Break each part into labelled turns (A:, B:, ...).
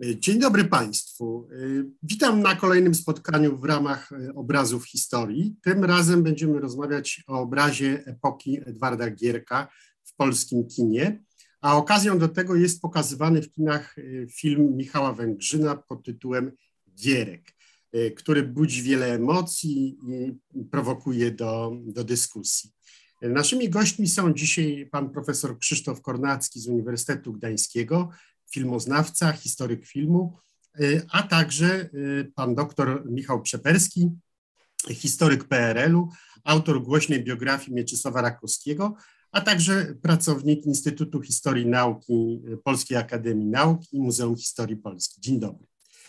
A: Dzień dobry Państwu. Witam na kolejnym spotkaniu w ramach Obrazów Historii. Tym razem będziemy rozmawiać o obrazie epoki Edwarda Gierka w polskim kinie, a okazją do tego jest pokazywany w kinach film Michała Węgrzyna pod tytułem Gierek, który budzi wiele emocji i prowokuje do dyskusji. Naszymi gośćmi są dzisiaj pan profesor Krzysztof Kornacki z Uniwersytetu Gdańskiego, filmoznawca, historyk filmu, a także pan doktor Michał Przeperski, historyk PRL-u, autor głośnej biografii Mieczysława Rakowskiego, a także pracownik Instytutu Historii Nauki Polskiej Akademii Nauk i Muzeum Historii Polski. Dzień dobry.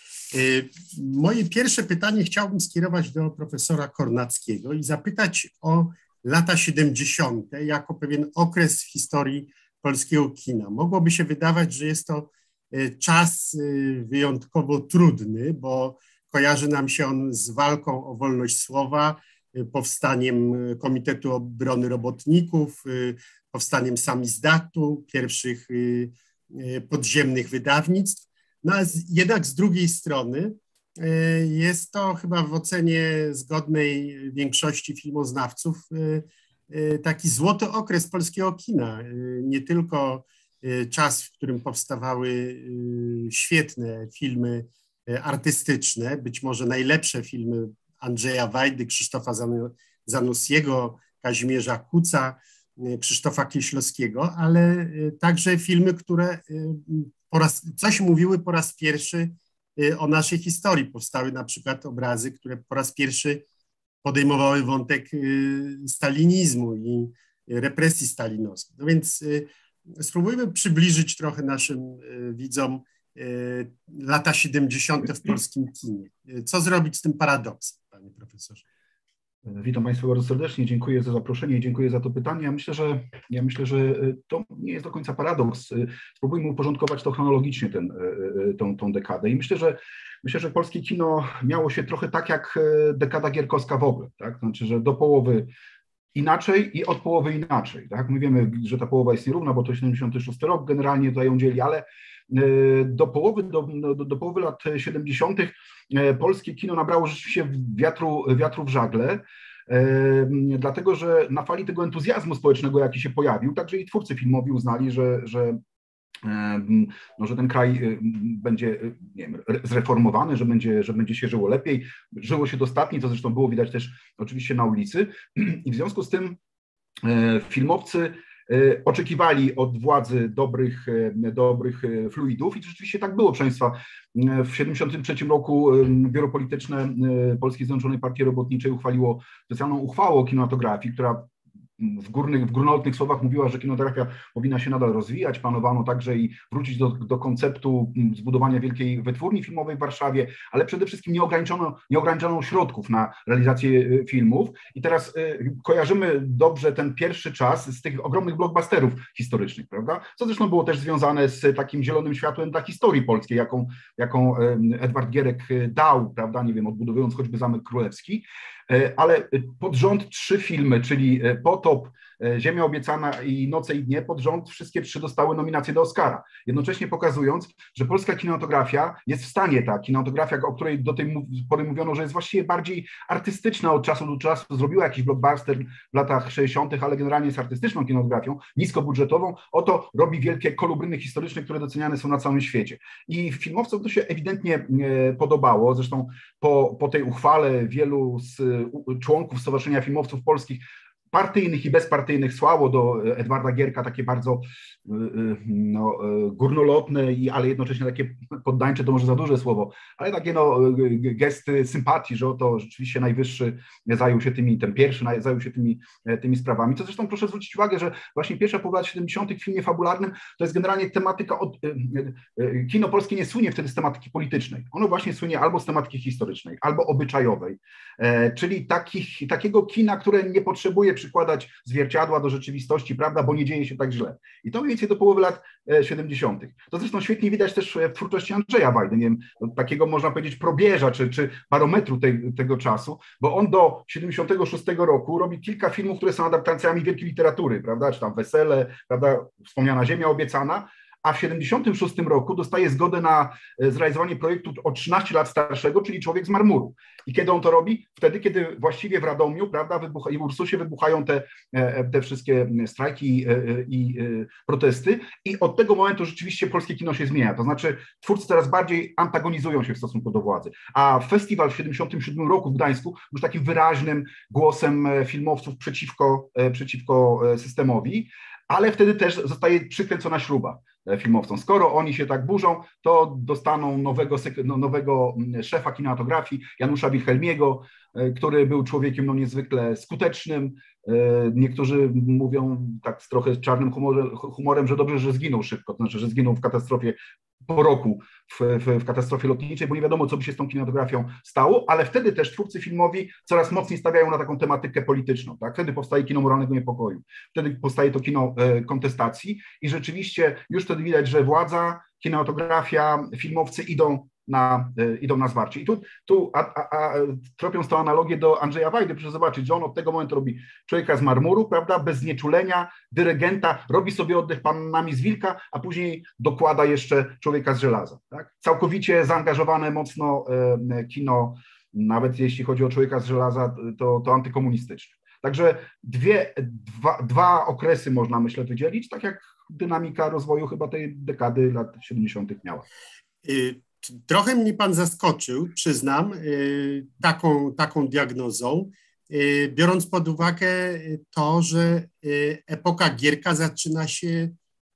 A: Moje pierwsze pytanie chciałbym skierować do profesora Kornackiego i zapytać o lata 70. jako pewien okres w historii polskiego kina. Mogłoby się wydawać, że jest to czas wyjątkowo trudny, bo kojarzy nam się on z walką o wolność słowa, powstaniem Komitetu Obrony Robotników, powstaniem samizdatu, pierwszych podziemnych wydawnictw. No, a jednak z drugiej strony jest to chyba w ocenie zgodnej większości filmoznawców taki złoty okres polskiego kina. Nie tylko czas, w którym powstawały świetne filmy artystyczne, być może najlepsze filmy Andrzeja Wajdy, Krzysztofa Zanussiego, Kazimierza Kuca, Krzysztofa Kieślowskiego, ale także filmy, które coś mówiły po raz pierwszy o naszej historii. Powstały na przykład obrazy, które po raz pierwszy podejmowały wątek stalinizmu i represji stalinowskich. No więc spróbujmy przybliżyć trochę naszym widzom lata 70. w polskim kinie. Co zrobić z tym paradoksem, panie profesorze?
B: Witam Państwa bardzo serdecznie, dziękuję za zaproszenie i dziękuję za to pytanie. Ja myślę, że to nie jest do końca paradoks. Spróbujmy uporządkować to chronologicznie, tą dekadę. I myślę, że polskie kino miało się trochę tak jak dekada gierkowska w ogóle. Tak? Znaczy, że do połowy inaczej i od połowy inaczej. Tak? My wiemy, że ta połowa jest nierówna, bo to 76 rok generalnie tutaj ją dzieli, ale do połowy lat 70. polskie kino nabrało rzeczywiście wiatru w żagle, dlatego że na fali tego entuzjazmu społecznego, jaki się pojawił, także i twórcy filmowi uznali, że ten kraj będzie, nie wiem, zreformowany, że będzie się żyło lepiej, żyło się dostatnio, to zresztą było widać też oczywiście na ulicy i w związku z tym filmowcy oczekiwali od władzy dobrych fluidów i to rzeczywiście tak było, proszę Państwa. W 1973 roku Biuro Polityczne Polskiej Zjednoczonej Partii Robotniczej uchwaliło specjalną uchwałę o kinematografii, która w górnolotnych słowach mówiła, że kinematografia powinna się nadal rozwijać. Planowano także i wrócić do konceptu zbudowania wielkiej wytwórni filmowej w Warszawie, ale przede wszystkim nie ograniczono środków na realizację filmów. I teraz kojarzymy dobrze ten pierwszy czas z tych ogromnych blockbusterów historycznych, prawda? Co zresztą było też związane z takim zielonym światłem dla historii polskiej, jaką Edward Gierek dał, prawda? Nie wiem, odbudowując choćby Zamek Królewski. Ale pod rząd 3 filmy, czyli Potop, Ziemia Obiecana i Noce i Dnie, pod rząd wszystkie 3 dostały nominacje do Oscara, jednocześnie pokazując, że polska kinematografia jest w stanie, ta kinematografia, o której do tej pory mówiono, że jest właściwie bardziej artystyczna od czasu do czasu, zrobiła jakiś blockbuster w latach 60., ale generalnie jest artystyczną kinematografią, niskobudżetową, oto robi wielkie kolubryny historyczne, które doceniane są na całym świecie. I filmowcom to się ewidentnie podobało, zresztą po tej uchwale wielu z członków Stowarzyszenia Filmowców Polskich, partyjnych i bezpartyjnych, słało do Edwarda Gierka takie bardzo górnolotne, ale jednocześnie takie poddańcze, to może za duże słowo, ale takie gesty sympatii, że oto rzeczywiście najwyższy zajął się ten pierwszy zajął się tymi sprawami. To zresztą proszę zwrócić uwagę, że właśnie pierwsza połowa lat 70. w filmie fabularnym to jest generalnie tematyka, kino polskie nie słynie wtedy z tematyki politycznej. Ono właśnie słynie albo z tematyki historycznej, albo obyczajowej, czyli takiego kina, które nie potrzebuje przykładać zwierciadła do rzeczywistości, prawda, bo nie dzieje się tak źle. I to mniej więcej do połowy lat 70. To zresztą świetnie widać też w twórczości Andrzeja Wajdy, nie wiem, takiego można powiedzieć probierza, czy barometru tego czasu, bo on do 76 roku robi kilka filmów, które są adaptacjami wielkiej literatury, prawda, czy tam Wesele, prawda, wspomniana Ziemia Obiecana, a w 1976 roku dostaje zgodę na zrealizowanie projektu o 13 lat starszego, czyli Człowiek z marmuru. I kiedy on to robi? Wtedy, kiedy właściwie w Radomiu, prawda, i w Ursusie wybuchają te wszystkie strajki i protesty i od tego momentu rzeczywiście polskie kino się zmienia. To znaczy twórcy coraz bardziej antagonizują się w stosunku do władzy. A festiwal w 1977 roku w Gdańsku był takim wyraźnym głosem filmowców przeciwko systemowi, ale wtedy też zostaje przykręcona śruba filmowcom. Skoro oni się tak burzą, to dostaną nowego szefa kinematografii, Janusza Wilhelmiego, który był człowiekiem niezwykle skutecznym. Niektórzy mówią tak z trochę czarnym humorem, że dobrze, że zginął szybko, to znaczy, że zginął w katastrofie po roku, w katastrofie lotniczej, bo nie wiadomo, co by się z tą kinematografią stało, ale wtedy też twórcy filmowi coraz mocniej stawiają na taką tematykę polityczną. Tak? Wtedy powstaje kino moralnego niepokoju, wtedy powstaje to kino kontestacji i rzeczywiście już wtedy widać, że władza, kinematografia, filmowcy idą na zwarcie. I tu tropiąc tę analogię do Andrzeja Wajdy, proszę zobaczyć, że on od tego momentu robi Człowieka z marmuru, prawda, bez znieczulenia, dyrygenta, robi sobie oddech Panami z Wilka, a później dokłada jeszcze Człowieka z żelaza. Tak? Całkowicie zaangażowane mocno kino, nawet jeśli chodzi o Człowieka z żelaza, to antykomunistyczne. Także dwa okresy można, myślę, wydzielić, tak jak dynamika rozwoju chyba tej dekady lat 70. miała.
A: Trochę mnie pan zaskoczył, przyznam, taką diagnozą, biorąc pod uwagę to, że epoka Gierka zaczyna się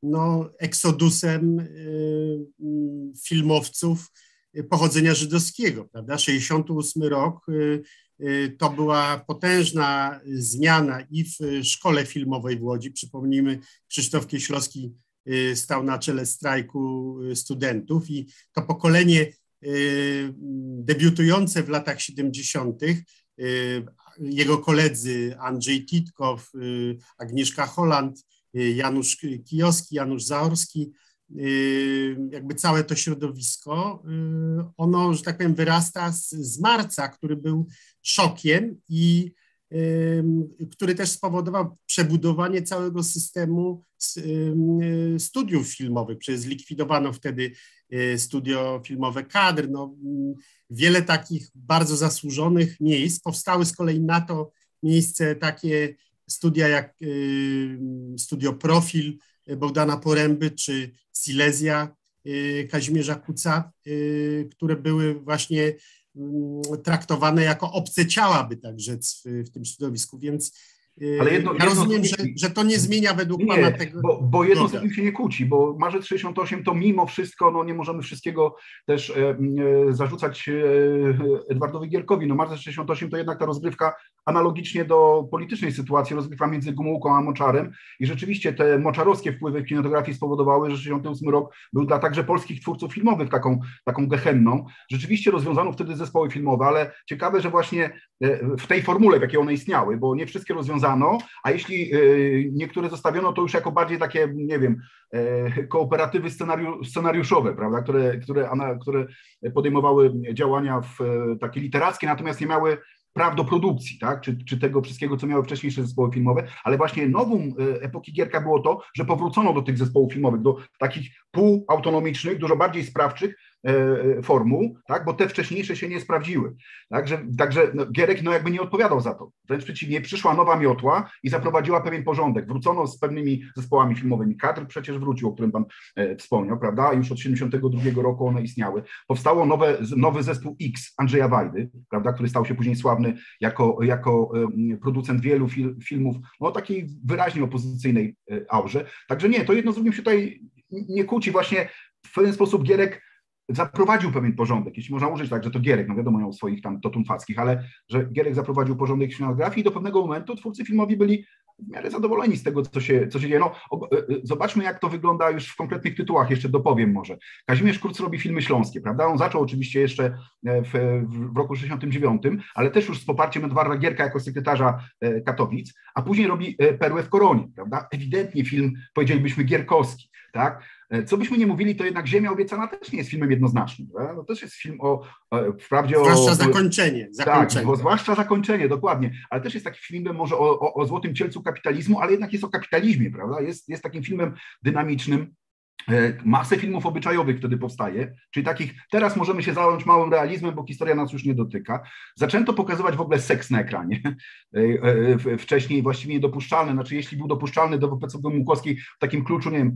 A: eksodusem filmowców pochodzenia żydowskiego, prawda? 68 rok to była potężna zmiana i w szkole filmowej w Łodzi. Przypomnijmy, Krzysztof Kieślowski stał na czele strajku studentów i to pokolenie debiutujące w latach 70., jego koledzy Andrzej Titkow, Agnieszka Holland, Janusz Kijowski, Janusz Zaorski, jakby całe to środowisko, ono, że tak powiem, wyrasta z marca, który był szokiem i który też spowodował przebudowanie całego systemu studiów filmowych. Przecież zlikwidowano wtedy studio filmowe Kadr. Wiele takich bardzo zasłużonych miejsc. Powstały z kolei na to miejsce takie studia jak Studio Profil Bogdana Poręby czy Silesia Kazimierza Kuca, które były właśnie traktowane jako obce ciała, by tak rzec, w tym środowisku, więc ja rozumiem, że to nie zmienia według pana tego.
B: Bo jedno z drugim się nie kłóci, bo marzec 68 to mimo wszystko, nie możemy wszystkiego też zarzucać Edwardowi Gierkowi. Marzec 68 to jednak ta rozgrywka analogicznie do politycznej sytuacji, rozgrywka między Gomułką a Moczarem i rzeczywiście te moczarowskie wpływy w kinematografii spowodowały, że 68 rok był dla także polskich twórców filmowych taką gehenną. Rzeczywiście rozwiązano wtedy zespoły filmowe, ale ciekawe, że właśnie w tej formule, w jakiej one istniały, bo nie wszystkie rozwiązano, a jeśli niektóre zostawiono, to już jako bardziej takie, nie wiem, kooperatywy scenariuszowe, prawda, które podejmowały działania takie literackie, natomiast nie miały praw do produkcji, tak? czy tego wszystkiego, co miały wcześniejsze zespoły filmowe, ale właśnie nowum epoki Gierka było to, że powrócono do tych zespołów filmowych, do takich półautonomicznych, dużo bardziej sprawczych formuł, tak? Bo te wcześniejsze się nie sprawdziły. Także Gierek jakby nie odpowiadał za to. Wręcz przeciwnie, przyszła nowa miotła i zaprowadziła pewien porządek. Wrócono z pewnymi zespołami filmowymi. Kadr przecież wrócił, o którym pan wspomniał, prawda? Już od 1972 roku one istniały. Powstało nowy zespół X Andrzeja Wajdy, prawda? Który stał się później sławny jako producent wielu filmów o takiej wyraźnie opozycyjnej aurze. Także nie, to jedno z drugim się tutaj nie kłóci. Właśnie w pewien sposób Gierek zaprowadził pewien porządek, jeśli można użyć tak, że to Gierek, wiadomo, miał swoich tam totum fackich, ale że Gierek zaprowadził porządek w kinematografii i do pewnego momentu twórcy filmowi byli w miarę zadowoleni z tego, co się dzieje. Zobaczmy, jak to wygląda już w konkretnych tytułach, jeszcze dopowiem może. Kazimierz Kurz robi filmy śląskie, prawda? On zaczął oczywiście jeszcze w roku 69, ale też już z poparciem Edwarda Gierka jako sekretarza Katowic, a później robi Perłę w koronie, prawda? Ewidentnie film, powiedzielibyśmy, gierkowski, tak? Co byśmy nie mówili, to jednak Ziemia obiecana też nie jest filmem jednoznacznym. Prawda? To też jest film wprawdzie
A: zwłaszcza zakończenie.
B: Tak, zwłaszcza zakończenie, dokładnie. Ale też jest taki filmem może o złotym cielcu kapitalizmu, ale jednak jest o kapitalizmie, prawda? Jest takim filmem dynamicznym. masę filmów obyczajowych wtedy powstaje, czyli takich, teraz możemy się zająć małym realizmem, bo historia nas już nie dotyka. Zaczęto pokazywać w ogóle seks na ekranie. Wcześniej właściwie niedopuszczalny, znaczy jeśli był dopuszczalny do wobec Gomułkowskiej w takim kluczu, nie wiem,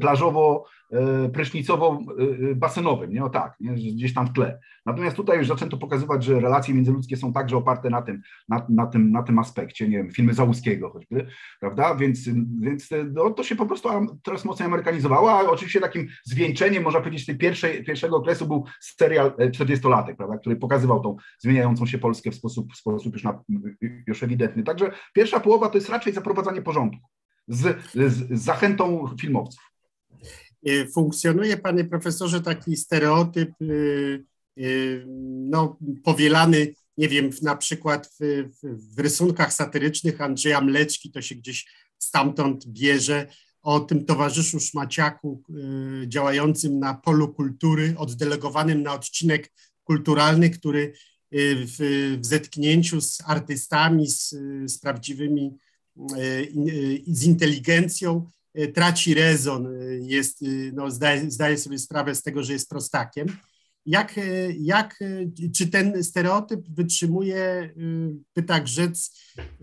B: plażowo-prysznicowo-basenowym, nie? O tak, nie? Gdzieś tam w tle. Natomiast tutaj już zaczęto pokazywać, że relacje międzyludzkie są także oparte na tym aspekcie, nie wiem, filmy Załuskiego choćby, prawda? Więc no, to się po prostu teraz mocno amerykanizowało, a oczywiście takim zwieńczeniem, można powiedzieć, pierwszego okresu był serial 40-latek, prawda, który pokazywał tą zmieniającą się Polskę w sposób już ewidentny. Także pierwsza połowa to jest raczej zaprowadzanie porządku z zachętą filmowców.
A: Funkcjonuje, panie profesorze, taki stereotyp no, powielany, nie wiem, na przykład w rysunkach satyrycznych Andrzeja Mleczki, to się gdzieś stamtąd bierze, o tym towarzyszu szmaciaku działającym na polu kultury, oddelegowanym na odcinek kulturalny, który w zetknięciu z artystami, z prawdziwymi, z inteligencją traci rezon, no, zdaje sobie sprawę z tego, że jest prostakiem. Czy ten stereotyp wytrzymuje, by tak rzec,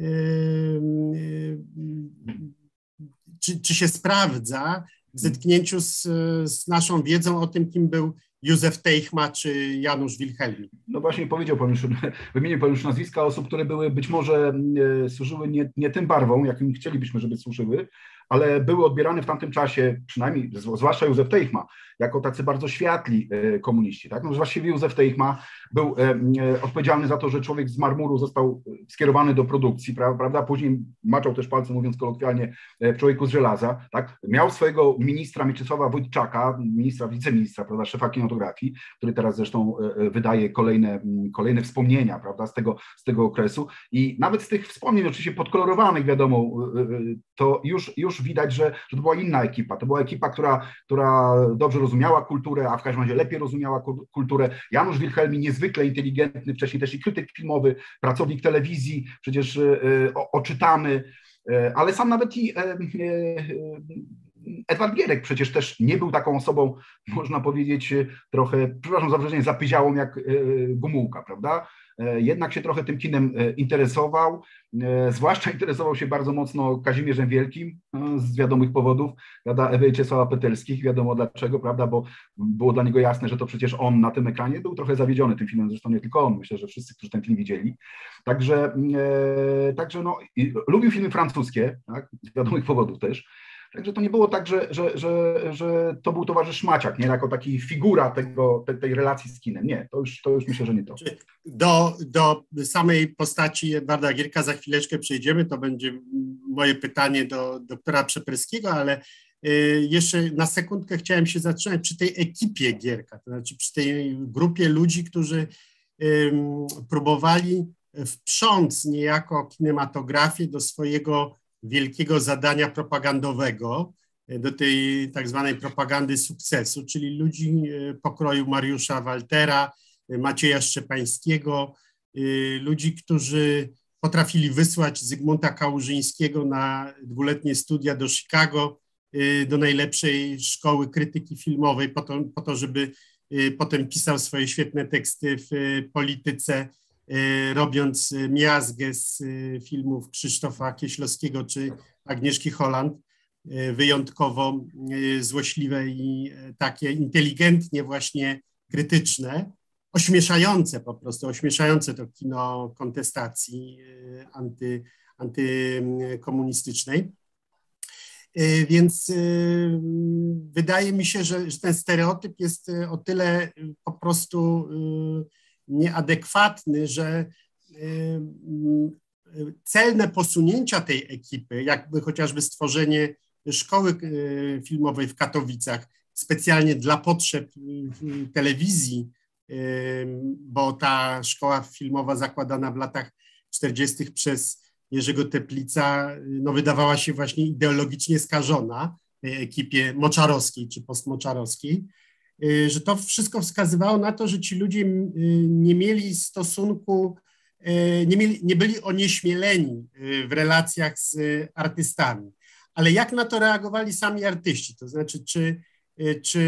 A: czy się sprawdza w zetknięciu z naszą wiedzą o tym, kim był Józef Teichma czy Janusz Wilhelmi?
B: No właśnie powiedział pan już, wymienił pan już nazwiska osób, które były być może służyły nie tym barwom, jakim chcielibyśmy, żeby służyły, ale były odbierane w tamtym czasie, przynajmniej, zwłaszcza Józef Teichma, jako tacy bardzo światli komuniści. Tak? No, właściwie Józef Teichma był odpowiedzialny za to, że człowiek z marmuru został skierowany do produkcji, prawda? Później maczał też palcem, mówiąc kolokwialnie, w człowieku z żelaza. Tak? Miał swojego ministra Mieczysława Wojtczaka, wiceministra, prawda, szefa kinotografii, który teraz zresztą wydaje kolejne wspomnienia, prawda, z tego okresu. I nawet z tych wspomnień, oczywiście podkolorowanych, wiadomo, to już widać, że to była inna ekipa. To była ekipa, która dobrze rozumiała kulturę, a w każdym razie lepiej rozumiała kulturę. Janusz Wilhelmi, niezwykle inteligentny, wcześniej też i krytyk filmowy, pracownik telewizji, przecież oczytany, ale sam nawet i Edward Gierek przecież też nie był taką osobą, można powiedzieć, trochę, przepraszam za wrażenie, zapyziałą jak Gomułka, prawda? Jednak się trochę tym kinem interesował, zwłaszcza interesował się bardzo mocno Kazimierzem Wielkim z wiadomych powodów, prawda, Ewy i Czesława Petelskich, wiadomo dlaczego, prawda, bo było dla niego jasne, że to przecież on na tym ekranie był trochę zawiedziony tym filmem, zresztą nie tylko on, myślę, że wszyscy, którzy ten film widzieli. Także no, lubił filmy francuskie, tak, z wiadomych powodów też. Także to nie było tak, że to był towarzysz Szmaciak, nie jako taki figura tej relacji z kinem. Nie, to już myślę, że nie to.
A: Do samej postaci Edwarda Gierka za chwileczkę przejdziemy. To będzie moje pytanie do doktora Przeperskiego, ale jeszcze na sekundkę chciałem się zatrzymać przy tej ekipie Gierka, to znaczy przy tej grupie ludzi, którzy próbowali wprząc niejako kinematografię do swojego wielkiego zadania propagandowego, do tej tak zwanej propagandy sukcesu, czyli ludzi pokroju Mariusza Waltera, Macieja Szczepańskiego, ludzi, którzy potrafili wysłać Zygmunta Kałużyńskiego na 2-letnie studia do Chicago, do najlepszej szkoły krytyki filmowej, po to, żeby potem pisał swoje świetne teksty w polityce, robiąc miazgę z filmów Krzysztofa Kieślowskiego czy Agnieszki Holland, wyjątkowo złośliwe i takie inteligentnie właśnie krytyczne, ośmieszające to kino kontestacji antykomunistycznej. Więc wydaje mi się, że ten stereotyp jest o tyle po prostu nieadekwatny, że celne posunięcia tej ekipy, jakby chociażby stworzenie szkoły filmowej w Katowicach specjalnie dla potrzeb telewizji, bo ta szkoła filmowa zakładana w latach 40. przez Jerzego Teplica no, wydawała się właśnie ideologicznie skażona tej ekipie moczarowskiej czy postmoczarowskiej, że to wszystko wskazywało na to, że ci ludzie nie mieli stosunku, nie byli onieśmieleni w relacjach z artystami. Ale jak na to reagowali sami artyści? To znaczy, czy czy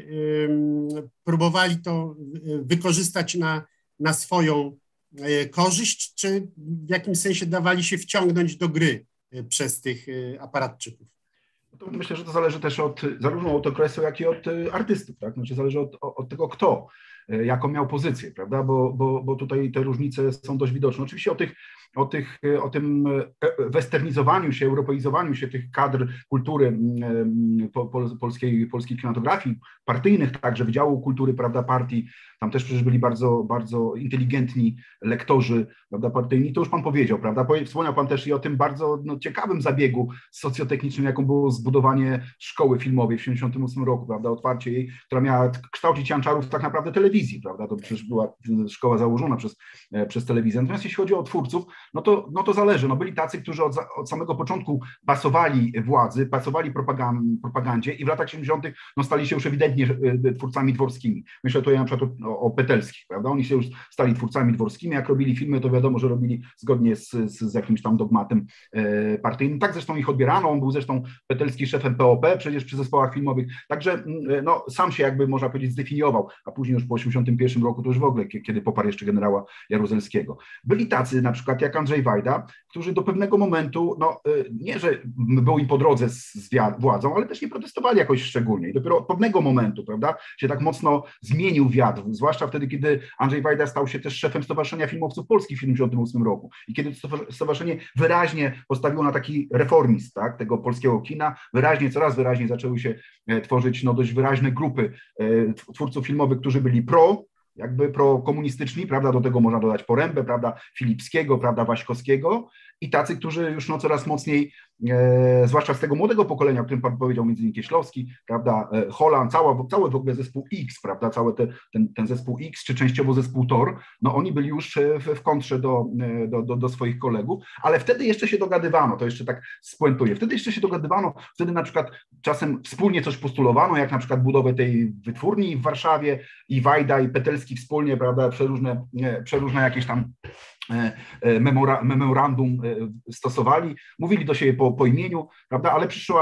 A: próbowali to wykorzystać na swoją korzyść, czy w jakimś sensie dawali się wciągnąć do gry przez tych aparatczyków?
B: To myślę, że to zależy też zarówno od okresu, jak i od artystów, tak? Znaczy zależy od tego, kto, jaką miał pozycję, prawda? Bo tutaj te różnice są dość widoczne. Oczywiście o tym westernizowaniu się, europeizowaniu się tych kadr kultury polskiej kinematografii, partyjnych także, Wydziału Kultury, prawda, partii, tam też przecież byli bardzo, bardzo inteligentni lektorzy, prawda, partyjni, to już pan powiedział, prawda, wspomniał pan też i o tym bardzo ciekawym zabiegu socjotechnicznym, jaką było zbudowanie szkoły filmowej w 1978 roku, prawda, otwarcie jej, która miała kształcić janczarów tak naprawdę telewizji, prawda, to przecież była szkoła założona przez telewizję. Natomiast jeśli chodzi o twórców, no to zależy. No byli tacy, którzy od samego początku pasowali władzy, pasowali propagandzie i w latach 70. no stali się już ewidentnie twórcami dworskimi. Myślę tutaj na przykład o Petelskich, prawda? Oni się już stali twórcami dworskimi. Jak robili filmy, to wiadomo, że robili zgodnie z jakimś tam dogmatem partyjnym. Tak zresztą ich odbierano. On był zresztą Petelski szefem POP, przecież przy zespołach filmowych. Także no, sam się jakby, można powiedzieć, zdefiniował, a później już po 1981 roku to już w ogóle, kiedy poparł jeszcze generała Jaruzelskiego. Byli tacy na przykład jak Andrzej Wajda, którzy do pewnego momentu, no nie, że było im po drodze z władzą, ale też nie protestowali jakoś szczególnie. I dopiero od pewnego momentu, prawda, się tak mocno zmienił wiatr, zwłaszcza wtedy, kiedy Andrzej Wajda stał się też szefem Stowarzyszenia Filmowców Polskich w 1978 roku. I kiedy to stowarzyszenie wyraźnie postawiło na taki reformizm, tak, tego polskiego kina, coraz wyraźniej zaczęły się tworzyć no, dość wyraźne grupy twórców filmowych, którzy byli prokomunistyczni, prawda, do tego można dodać Porębę, prawda, Filipskiego, prawda, Waśkowskiego i tacy, którzy już no coraz mocniej, zwłaszcza z tego młodego pokolenia, o którym pan powiedział, między innymi Kieślowski, prawda, Holland, cały w ogóle zespół X, prawda, cały ten zespół X, czy częściowo zespół TOR, no oni byli już w kontrze do swoich kolegów, ale wtedy jeszcze się dogadywano, to jeszcze tak spuentuję, wtedy jeszcze się dogadywano, wtedy na przykład czasem wspólnie coś postulowano, jak na przykład budowę tej wytwórni w Warszawie i Wajda i Petelski wspólnie, prawda, przeróżne jakieś tam memorandum stosowali, mówili do siebie po imieniu, prawda, ale przyszedł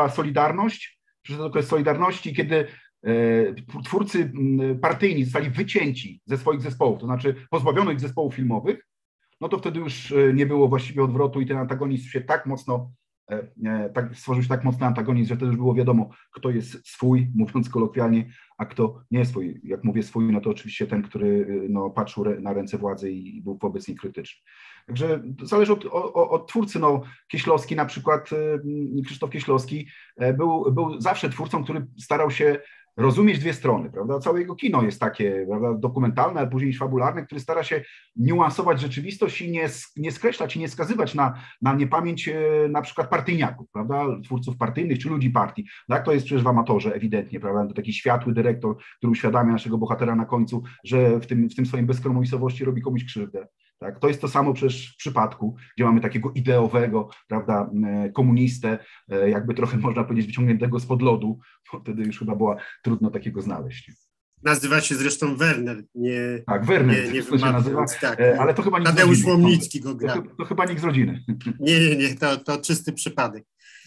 B: okres Solidarności, kiedy twórcy partyjni zostali wycięci ze swoich zespołów, to znaczy pozbawiono ich zespołów filmowych, no to wtedy już nie było właściwie odwrotu i ten antagonizm się stworzył się tak mocny antagonizm, że wtedy już było wiadomo, kto jest swój, mówiąc kolokwialnie, a kto nie jest swój. Jak mówię swój, no to oczywiście ten, który no, patrzył na ręce władzy i był wobec niej krytyczny. Także zależy od twórcy. No, Kieślowski na przykład, Krzysztof Kieślowski był zawsze twórcą, który starał się rozumieć dwie strony, prawda? Całe jego kino jest takie, prawda, dokumentalne, ale później fabularne, który stara się niuansować rzeczywistość i nie skreślać i nie skazywać na niepamięć na przykład partyjniaków, prawda? Twórców partyjnych czy ludzi partii. Tak, to jest przecież w Amatorze ewidentnie, prawda? To taki światły dyrektor, który uświadamia naszego bohatera na końcu, że w tym swoim bezkompromisowości robi komuś krzywdę. Tak? To jest to samo przecież w przypadku, gdzie mamy takiego ideowego, prawda, komunistę, jakby trochę można powiedzieć wyciągniętego spod lodu, bo wtedy już chyba było trudno takiego znaleźć.
A: Nazywa się zresztą Werner,
B: tak, Werner
A: nie
B: to się nazywa, tak, ale to chyba nikt
A: Tadeusz Łomnicki go gra.
B: To chyba nikt z rodziny.
A: Nie, to czysty przypadek.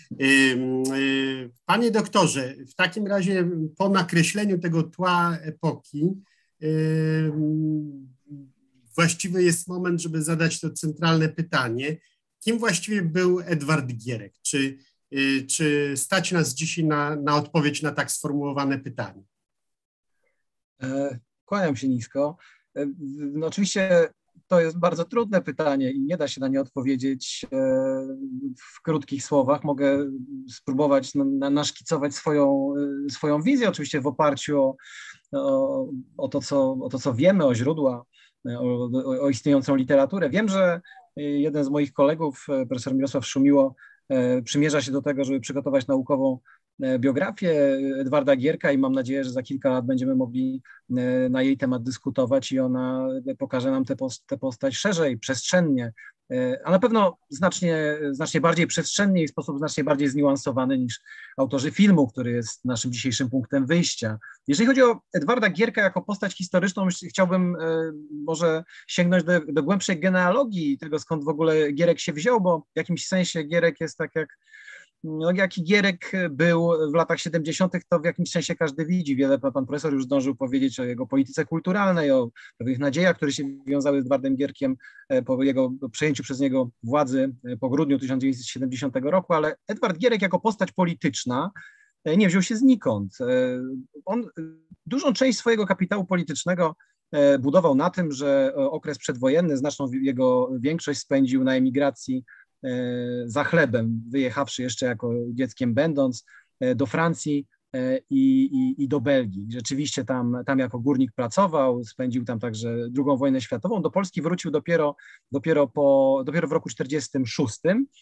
A: Panie doktorze, w takim razie po nakreśleniu tego tła epoki właściwy jest moment, żeby zadać to centralne pytanie. Kim właściwie był Edward Gierek? Czy stać nas dzisiaj na odpowiedź na tak sformułowane pytanie?
C: Kłaniam się nisko. No oczywiście to jest bardzo trudne pytanie i nie da się na nie odpowiedzieć w krótkich słowach. Mogę spróbować naszkicować swoją wizję, oczywiście w oparciu o to, co wiemy, o źródła, o istniejącą literaturę. Wiem, że jeden z moich kolegów, profesor Mirosław Szumiło, przymierza się do tego, żeby przygotować naukową biografię Edwarda Gierka i mam nadzieję, że za kilka lat będziemy mogli na jej temat dyskutować i ona pokaże nam tę postać szerzej, przestrzennie, a na pewno znacznie bardziej przestrzennie i w sposób znacznie bardziej zniuansowany niż autorzy filmu, który jest naszym dzisiejszym punktem wyjścia. Jeżeli chodzi o Edwarda Gierka jako postać historyczną, chciałbym może sięgnąć do głębszej genealogii tego, skąd w ogóle Gierek się wziął, bo w jakimś sensie Gierek jest tak jak no, jaki Gierek był w latach 70., to w jakimś sensie każdy widzi. Wiele pan profesor już zdążył powiedzieć o jego polityce kulturalnej, o pewnych nadziejach, które się wiązały z Edwardem Gierkiem po jego przejęciu przez niego władzy po grudniu 1970 roku, ale Edward Gierek jako postać polityczna nie wziął się znikąd. On dużą część swojego kapitału politycznego budował na tym, że okres przedwojenny, znaczną jego większość spędził na emigracji za chlebem, wyjechawszy jeszcze jako dzieckiem będąc do Francji i do Belgii. Rzeczywiście tam jako górnik pracował, spędził tam także II wojnę światową. Do Polski wrócił dopiero w roku 1946.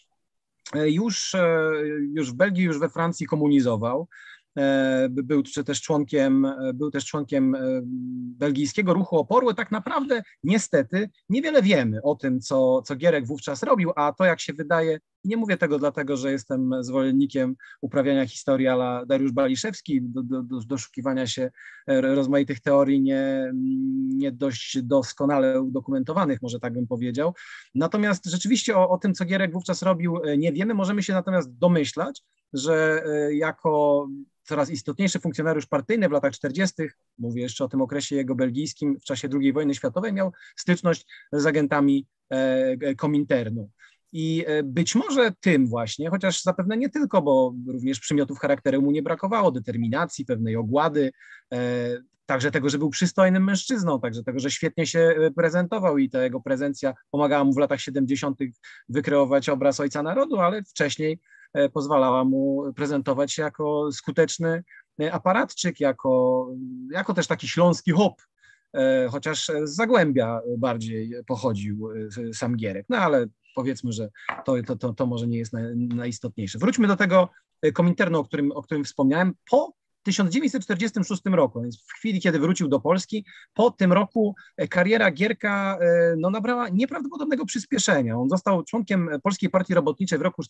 C: Już w Belgii, już we Francji komunizował. Był też członkiem belgijskiego ruchu oporu. Tak naprawdę niestety niewiele wiemy o tym, co Gierek wówczas robił, a to, jak się wydaje, nie mówię tego dlatego, że jestem zwolennikiem uprawiania historii a la Dariusz Baliszewski, doszukiwania się rozmaitych teorii nie dość doskonale udokumentowanych, może tak bym powiedział. Natomiast rzeczywiście o tym, co Gierek wówczas robił, nie wiemy. Możemy się natomiast domyślać, że jako coraz istotniejszy funkcjonariusz partyjny w latach 40., mówię jeszcze o tym okresie jego belgijskim w czasie II wojny światowej, miał styczność z agentami Kominternu. I być może tym właśnie, chociaż zapewne nie tylko, bo również przymiotów charakteru mu nie brakowało, determinacji, pewnej ogłady, także tego, że był przystojnym mężczyzną, także tego, że świetnie się prezentował i ta jego prezencja pomagała mu w latach 70. wykreować obraz ojca narodu, ale wcześniej pozwalała mu prezentować się jako skuteczny aparatczyk, jako też taki śląski hop, chociaż z Zagłębia bardziej pochodził sam Gierek. No ale powiedzmy, że to może nie jest najistotniejsze. Wróćmy do tego Kominternu, o którym wspomniałem. Po 1946 roku, więc w chwili, kiedy wrócił do Polski, po tym roku kariera Gierka nabrała nieprawdopodobnego przyspieszenia. On został członkiem Polskiej Partii Robotniczej w roku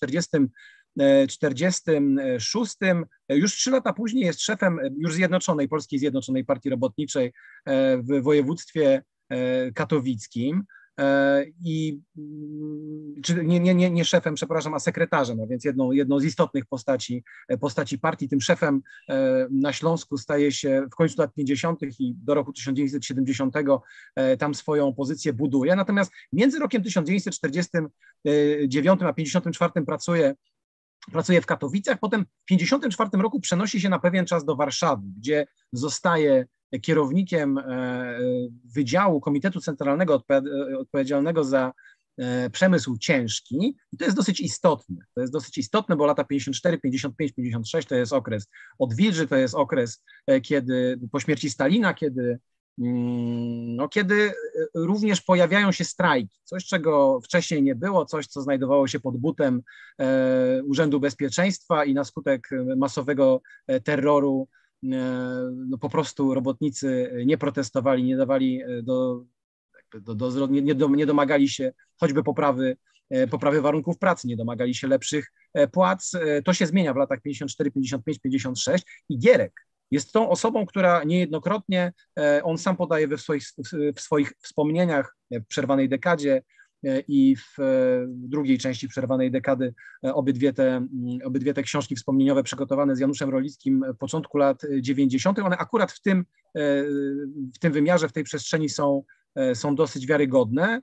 C: 1946. Już 3 lata później jest szefem już Polskiej Zjednoczonej Partii Robotniczej w województwie katowickim. Nie szefem, przepraszam, a sekretarzem, a więc jedną z istotnych postaci partii. Tym szefem na Śląsku staje się w końcu lat 50. i do roku 1970 tam swoją pozycję buduje. Natomiast między rokiem 1949 a 1954 pracuje w Katowicach, potem w 1954 roku przenosi się na pewien czas do Warszawy, gdzie zostaje kierownikiem Wydziału Komitetu Centralnego odpowiedzialnego za przemysł ciężki. I to jest dosyć istotne. To jest dosyć istotne, bo lata 54, 55, 56 to jest okres odwilży, to jest okres, kiedy po śmierci Stalina, kiedy również pojawiają się strajki. Coś, czego wcześniej nie było, coś, co znajdowało się pod butem Urzędu Bezpieczeństwa i na skutek masowego terroru po prostu robotnicy nie protestowali, nie dawali nie domagali się choćby poprawy warunków pracy, nie domagali się lepszych płac. To się zmienia w latach 54, 55, 56 i Gierek jest tą osobą, która niejednokrotnie, on sam podaje w swoich wspomnieniach w przerwanej dekadzie i w drugiej części przerwanej dekady obydwie te książki wspomnieniowe przygotowane z Januszem Rolickim w początku lat 90. One akurat w tym wymiarze, w tej przestrzeni są dosyć wiarygodne.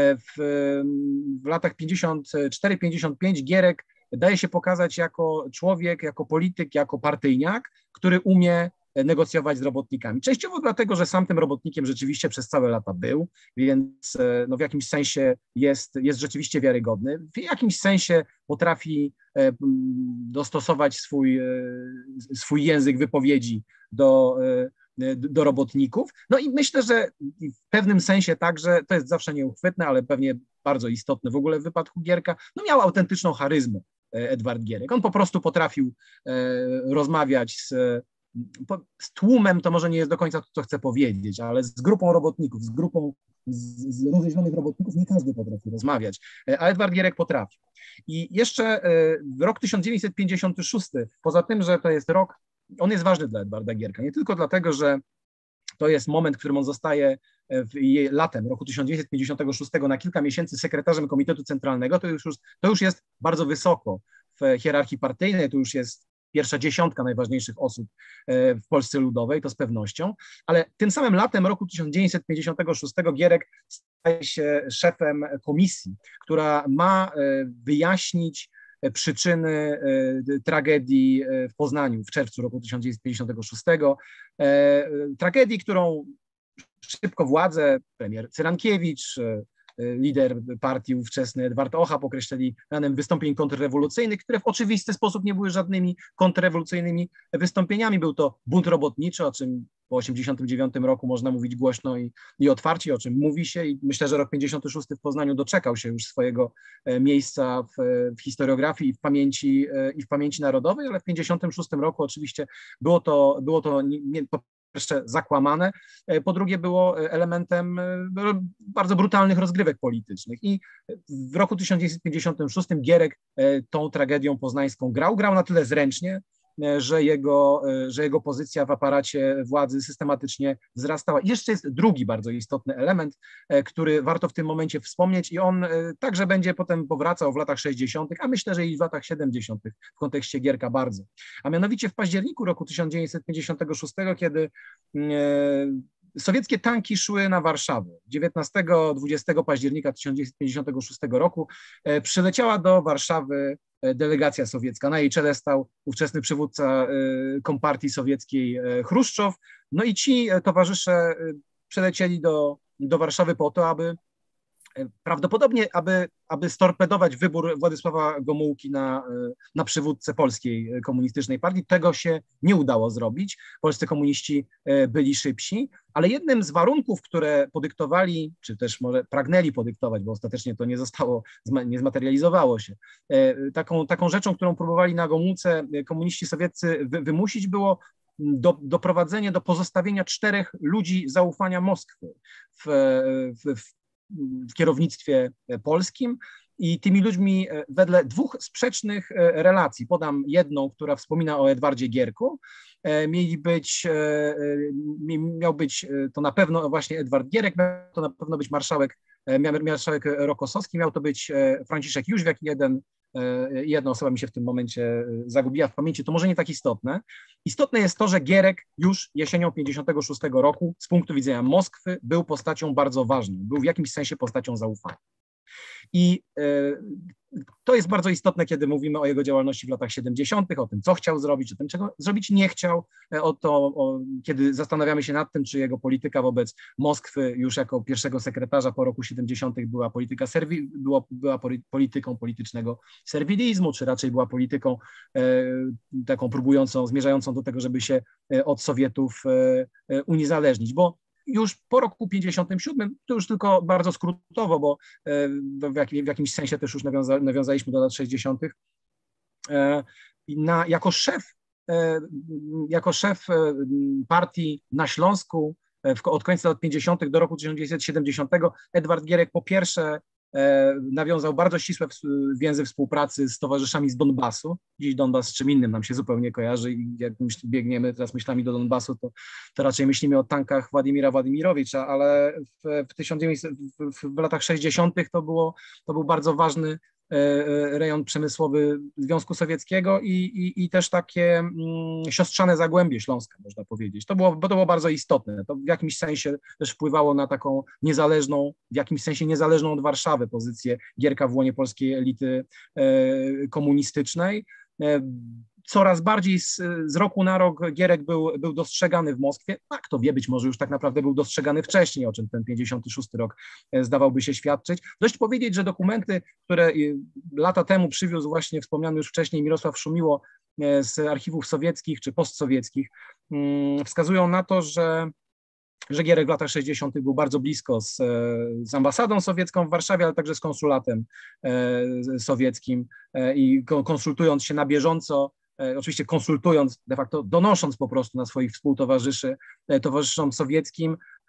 C: W latach 54-55 Gierek daje się pokazać jako człowiek, jako polityk, jako partyjniak, który umie negocjować z robotnikami. Częściowo dlatego, że sam tym robotnikiem rzeczywiście przez całe lata był, więc w jakimś sensie jest rzeczywiście wiarygodny. W jakimś sensie potrafi dostosować swój język wypowiedzi do robotników. No i myślę, że w pewnym sensie także, to jest zawsze nieuchwytne, ale pewnie bardzo istotne w ogóle w wypadku Gierka, miał autentyczną charyzmę Edward Gierek. On po prostu potrafił rozmawiać z tłumem, to może nie jest do końca to, co chcę powiedzieć, ale z grupą robotników, z grupą rozjeżdżonych robotników nie każdy potrafi rozmawiać, a Edward Gierek potrafi. I jeszcze rok 1956, poza tym, że to jest rok, on jest ważny dla Edwarda Gierka, nie tylko dlatego, że to jest moment, w którym on zostaje latem roku 1956 na kilka miesięcy sekretarzem Komitetu Centralnego, to już jest bardzo wysoko w hierarchii partyjnej, to już jest pierwsza dziesiątka najważniejszych osób w Polsce Ludowej, to z pewnością, ale tym samym latem roku 1956 Gierek staje się szefem komisji, która ma wyjaśnić przyczyny tragedii w Poznaniu w czerwcu roku 1956. Tragedii, którą szybko władze, premier Cyrankiewicz, lider partii ówczesny Edward Ochap określili mianem wystąpień kontrrewolucyjnych, które w oczywisty sposób nie były żadnymi kontrrewolucyjnymi wystąpieniami. Był to bunt robotniczy, o czym po 1989 roku można mówić głośno i otwarcie, o czym mówi się, i myślę, że rok 56 w Poznaniu doczekał się już swojego miejsca w historiografii i w pamięci narodowej, ale w 1956 roku oczywiście było to po pierwsze zakłamane, po drugie było elementem bardzo brutalnych rozgrywek politycznych. I w roku 1956 Gierek tą tragedią poznańską grał na tyle zręcznie, że jego pozycja w aparacie władzy systematycznie wzrastała. I jeszcze jest drugi bardzo istotny element, który warto w tym momencie wspomnieć, i on także będzie potem powracał w latach 60., a myślę, że i w latach 70. w kontekście Gierka bardzo. A mianowicie w październiku roku 1956, kiedy sowieckie tanki szły na Warszawę. 19-20 października 1956 roku przyleciała do Warszawy delegacja sowiecka. Na jej czele stał ówczesny przywódca Kompartii Sowieckiej Chruszczow. No i ci towarzysze przylecieli do Warszawy po to, prawdopodobnie, aby storpedować wybór Władysława Gomułki na przywódcę polskiej komunistycznej partii. Tego się nie udało zrobić. Polscy komuniści byli szybsi, ale jednym z warunków, które podyktowali, czy też może pragnęli podyktować, bo ostatecznie to nie zmaterializowało się, taką rzeczą, którą próbowali na Gomułce komuniści sowieccy wymusić, było doprowadzenie do pozostawienia 4 ludzi zaufania Moskwy w kierownictwie polskim, i tymi ludźmi wedle 2 sprzecznych relacji, podam jedną, która wspomina o Edwardzie Gierku, miał być to na pewno właśnie Edward Gierek, miał to na pewno być marszałek Rokossowski, miał to być Franciszek Jóźwiak, jedna osoba mi się w tym momencie zagubiła w pamięci, to może nie tak istotne. Istotne jest to, że Gierek już jesienią 1956 roku z punktu widzenia Moskwy był postacią bardzo ważną, był w jakimś sensie postacią zaufania. I to jest bardzo istotne, kiedy mówimy o jego działalności w latach 70., o tym, co chciał zrobić, o tym, czego zrobić nie chciał, kiedy zastanawiamy się nad tym, czy jego polityka wobec Moskwy już jako pierwszego sekretarza po roku 70. była polityką politycznego serwilizmu, czy raczej była polityką taką zmierzającą do tego, żeby się od Sowietów uniezależnić, bo już po roku 57, to już tylko bardzo skrótowo, bo w jakimś sensie też już nawiązaliśmy do lat 60., jako szef partii na Śląsku od końca lat 50. do roku 1970 Edward Gierek po pierwsze nawiązał bardzo ścisłe więzy współpracy z towarzyszami z Donbasu. Dziś Donbas z czym innym nam się zupełnie kojarzy i jak biegniemy teraz myślami do Donbasu, to raczej myślimy o tankach Władimira Władimirowicza, ale w latach 60. to był bardzo ważny rejon przemysłowy Związku Sowieckiego i też takie siostrzane zagłębie Śląska, można powiedzieć. Bo to było bardzo istotne. To w jakimś sensie też wpływało na taką niezależną od Warszawy pozycję Gierka w łonie polskiej elity komunistycznej. Coraz bardziej z roku na rok Gierek był dostrzegany w Moskwie. Tak, kto wie, być może już tak naprawdę był dostrzegany wcześniej, o czym ten 56 rok zdawałby się świadczyć. Dość powiedzieć, że dokumenty, które lata temu przywiózł właśnie wspomniany już wcześniej Mirosław Szumiło z archiwów sowieckich czy postsowieckich, wskazują na to, że Gierek w latach 60. był bardzo blisko z ambasadą sowiecką w Warszawie, ale także z konsulatem sowieckim i konsultując się na bieżąco, oczywiście konsultując, de facto donosząc po prostu na swoich współtowarzyszy, towarzyszom sowieckim,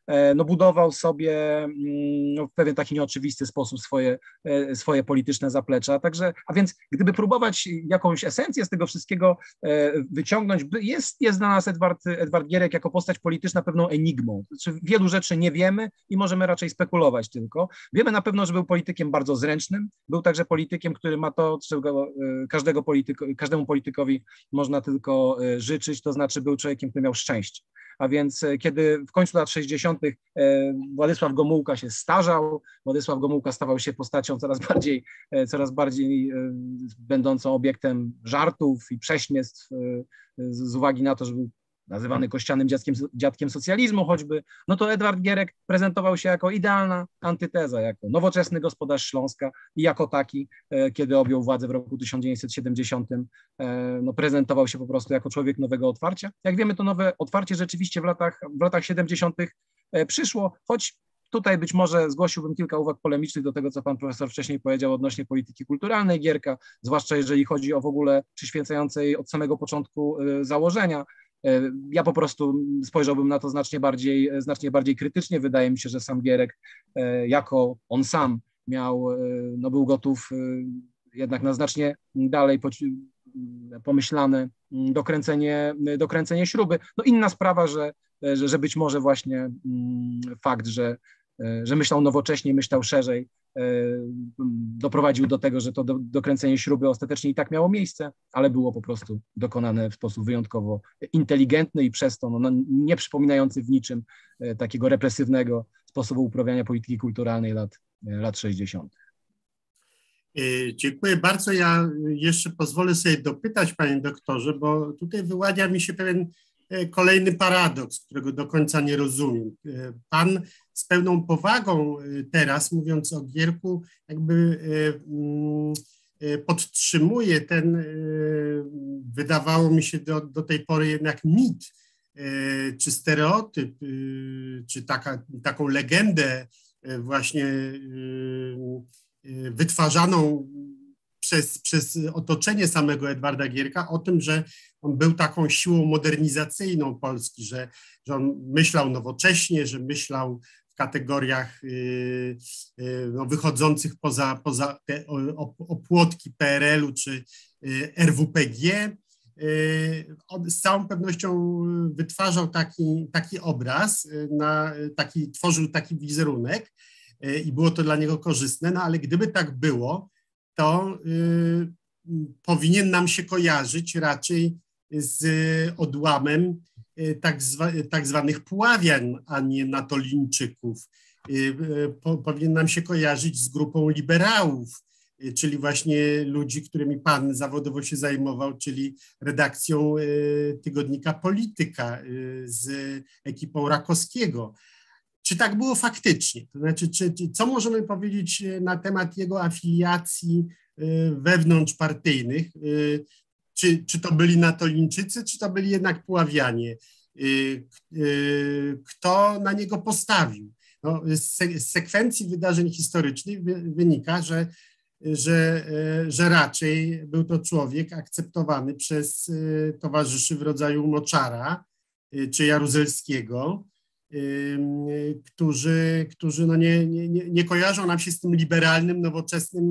C: no, budował sobie no, w pewien taki nieoczywisty sposób swoje polityczne zaplecza. Także, a więc gdyby próbować jakąś esencję z tego wszystkiego wyciągnąć, jest dla nas Edward Gierek jako postać polityczna pewną enigmą. Znaczy, wielu rzeczy nie wiemy i możemy raczej spekulować tylko. Wiemy na pewno, że był politykiem bardzo zręcznym, był także politykiem, który ma to, czego każdemu politykowi można tylko życzyć, to znaczy był człowiekiem, który miał szczęście. A więc kiedy w końcu lat 60. Władysław Gomułka się starzał, Władysław Gomułka stawał się postacią coraz bardziej będącą obiektem żartów i prześmiewstw z uwagi na to, że był nazywany kościanym dziadkiem socjalizmu choćby, no to Edward Gierek prezentował się jako idealna antyteza, jako nowoczesny gospodarz Śląska i jako taki, kiedy objął władzę w roku 1970, no prezentował się po prostu jako człowiek nowego otwarcia. Jak wiemy, to nowe otwarcie rzeczywiście w latach 70. przyszło, choć tutaj być może zgłosiłbym kilka uwag polemicznych do tego, co pan profesor wcześniej powiedział odnośnie polityki kulturalnej Gierka, zwłaszcza jeżeli chodzi o w ogóle przyświecające jej od samego początku założenia. Ja po prostu spojrzałbym na to znacznie bardziej krytycznie. Wydaje mi się, że sam Gierek, jako on sam no był gotów jednak na znacznie dalej pomyślane dokręcenie śruby. No inna sprawa, że być może właśnie fakt, że myślał nowocześnie, myślał szerzej, doprowadził do tego, że to dokręcenie śruby ostatecznie i tak miało miejsce, ale było po prostu dokonane w sposób wyjątkowo inteligentny i przez to no, nie przypominający w niczym takiego represywnego sposobu uprawiania polityki kulturalnej lat 60.
A: Dziękuję bardzo. Ja jeszcze pozwolę sobie dopytać, panie doktorze, bo tutaj wyłania mi się pewien kolejny paradoks, którego do końca nie rozumiem. Pan z pełną powagą teraz, mówiąc o Gierku, jakby podtrzymuje ten, wydawało mi się do tej pory jednak mit, czy stereotyp, czy taką legendę właśnie wytwarzaną przez otoczenie samego Edwarda Gierka o tym, że on był taką siłą modernizacyjną Polski, że on myślał nowocześnie, że myślał w kategoriach no, wychodzących poza te opłotki PRL-u czy RWPG. On z całą pewnością wytwarzał taki obraz, tworzył taki wizerunek i było to dla niego korzystne, no ale gdyby tak było, to powinien nam się kojarzyć raczej z odłamem tak zwanych Puławian, a nie natolińczyków. Powinien nam się kojarzyć z grupą liberałów, czyli właśnie ludzi, którymi pan zawodowo się zajmował, czyli redakcją tygodnika Polityka z ekipą Rakowskiego. Czy tak było faktycznie? To znaczy, co możemy powiedzieć na temat jego afiliacji wewnątrzpartyjnych? Czy to byli natolińczycy, czy to byli jednak Puławianie? Kto na niego postawił? No, z sekwencji wydarzeń historycznych wynika, że raczej był to człowiek akceptowany przez towarzyszy w rodzaju Moczara czy Jaruzelskiego, którzy no nie kojarzą nam się z tym liberalnym, nowoczesnym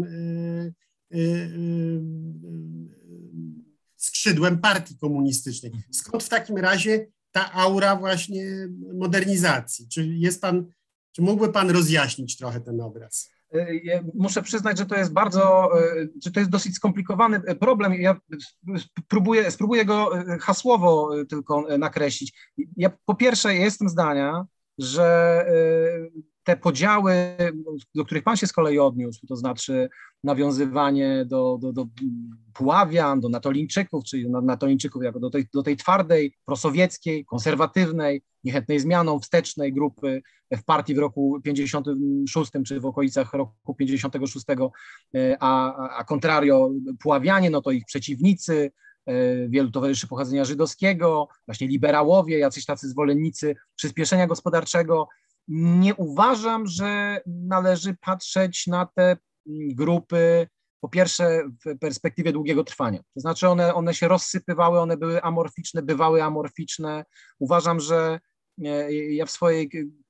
A: skrzydłem partii komunistycznej. Skąd w takim razie ta aura właśnie modernizacji? Czy mógłby pan rozjaśnić trochę ten obraz?
C: Muszę przyznać, że to jest dosyć skomplikowany problem. Ja spróbuję go hasłowo tylko nakreślić. Ja po pierwsze jestem zdania, że te podziały, do których pan się z kolei odniósł, to znaczy nawiązywanie do Puławian, do natolińczyków, czyli natolińczyków jako do tej twardej, prosowieckiej, konserwatywnej, niechętnej zmianom, wstecznej grupy w partii w roku 56 czy w okolicach roku 56, a contrario Puławianie, no to ich przeciwnicy, wielu towarzyszy pochodzenia żydowskiego, właśnie liberałowie, jacyś tacy zwolennicy przyspieszenia gospodarczego. Nie uważam, że należy patrzeć na te grupy po pierwsze w perspektywie długiego trwania. To znaczy one się rozsypywały, bywały amorficzne. Uważam, że ja w swojej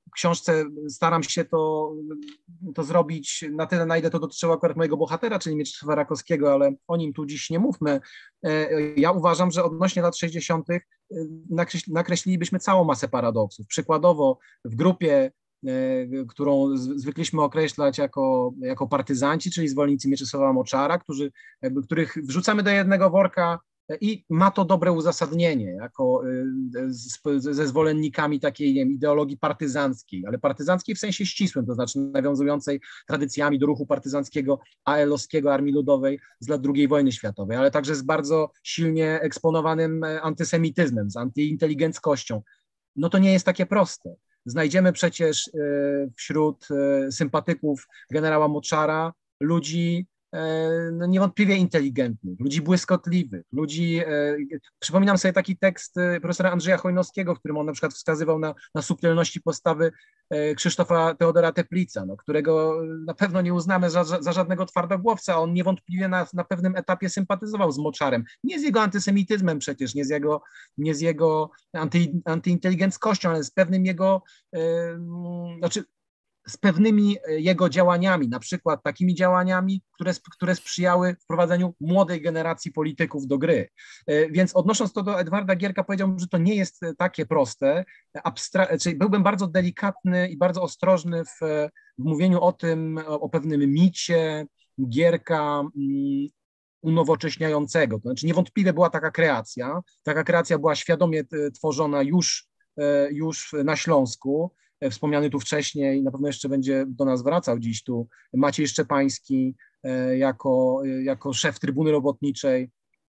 C: książce staram się to zrobić na tyle, na ile to dotyczyło akurat mojego bohatera, czyli Mieczysława Rakowskiego, ale o nim tu dziś nie mówmy. Ja uważam, że odnośnie lat 60. nakreślilibyśmy całą masę paradoksów. Przykładowo w grupie, którą zwykliśmy określać jako partyzanci, czyli zwolennicy Mieczysława Moczara, których wrzucamy do jednego worka i ma to dobre uzasadnienie, ze zwolennikami takiej, nie wiem, ideologii partyzanckiej, ale partyzanckiej w sensie ścisłym, to znaczy nawiązującej tradycjami do ruchu partyzanckiego AL-owskiego Armii Ludowej z lat II wojny światowej, ale także z bardzo silnie eksponowanym antysemityzmem, z antyinteligenckością. No to nie jest takie proste. Znajdziemy przecież wśród sympatyków generała Moczara ludzi no niewątpliwie inteligentnych, ludzi błyskotliwych, ludzi, przypominam sobie taki tekst profesora Andrzeja Chojnowskiego, w którym on na przykład wskazywał na subtelności postawy Krzysztofa Teodora Teplica, no, którego na pewno nie uznamy za żadnego twardogłowca, a on niewątpliwie na pewnym etapie sympatyzował z Moczarem, nie z jego antysemityzmem przecież, nie z jego antyinteligenckością, ale z pewnym jego, z pewnymi jego działaniami, na przykład takimi działaniami, które sprzyjały wprowadzeniu młodej generacji polityków do gry. Więc odnosząc to do Edwarda Gierka, powiedziałbym, że to nie jest takie proste. Czyli byłbym bardzo delikatny i bardzo ostrożny w mówieniu o pewnym micie Gierka unowocześniającego. To znaczy niewątpliwie była taka kreacja. Taka kreacja była świadomie tworzona już na Śląsku. Wspomniany tu wcześniej, na pewno jeszcze będzie do nas wracał dziś tu Maciej Szczepański jako szef Trybuny Robotniczej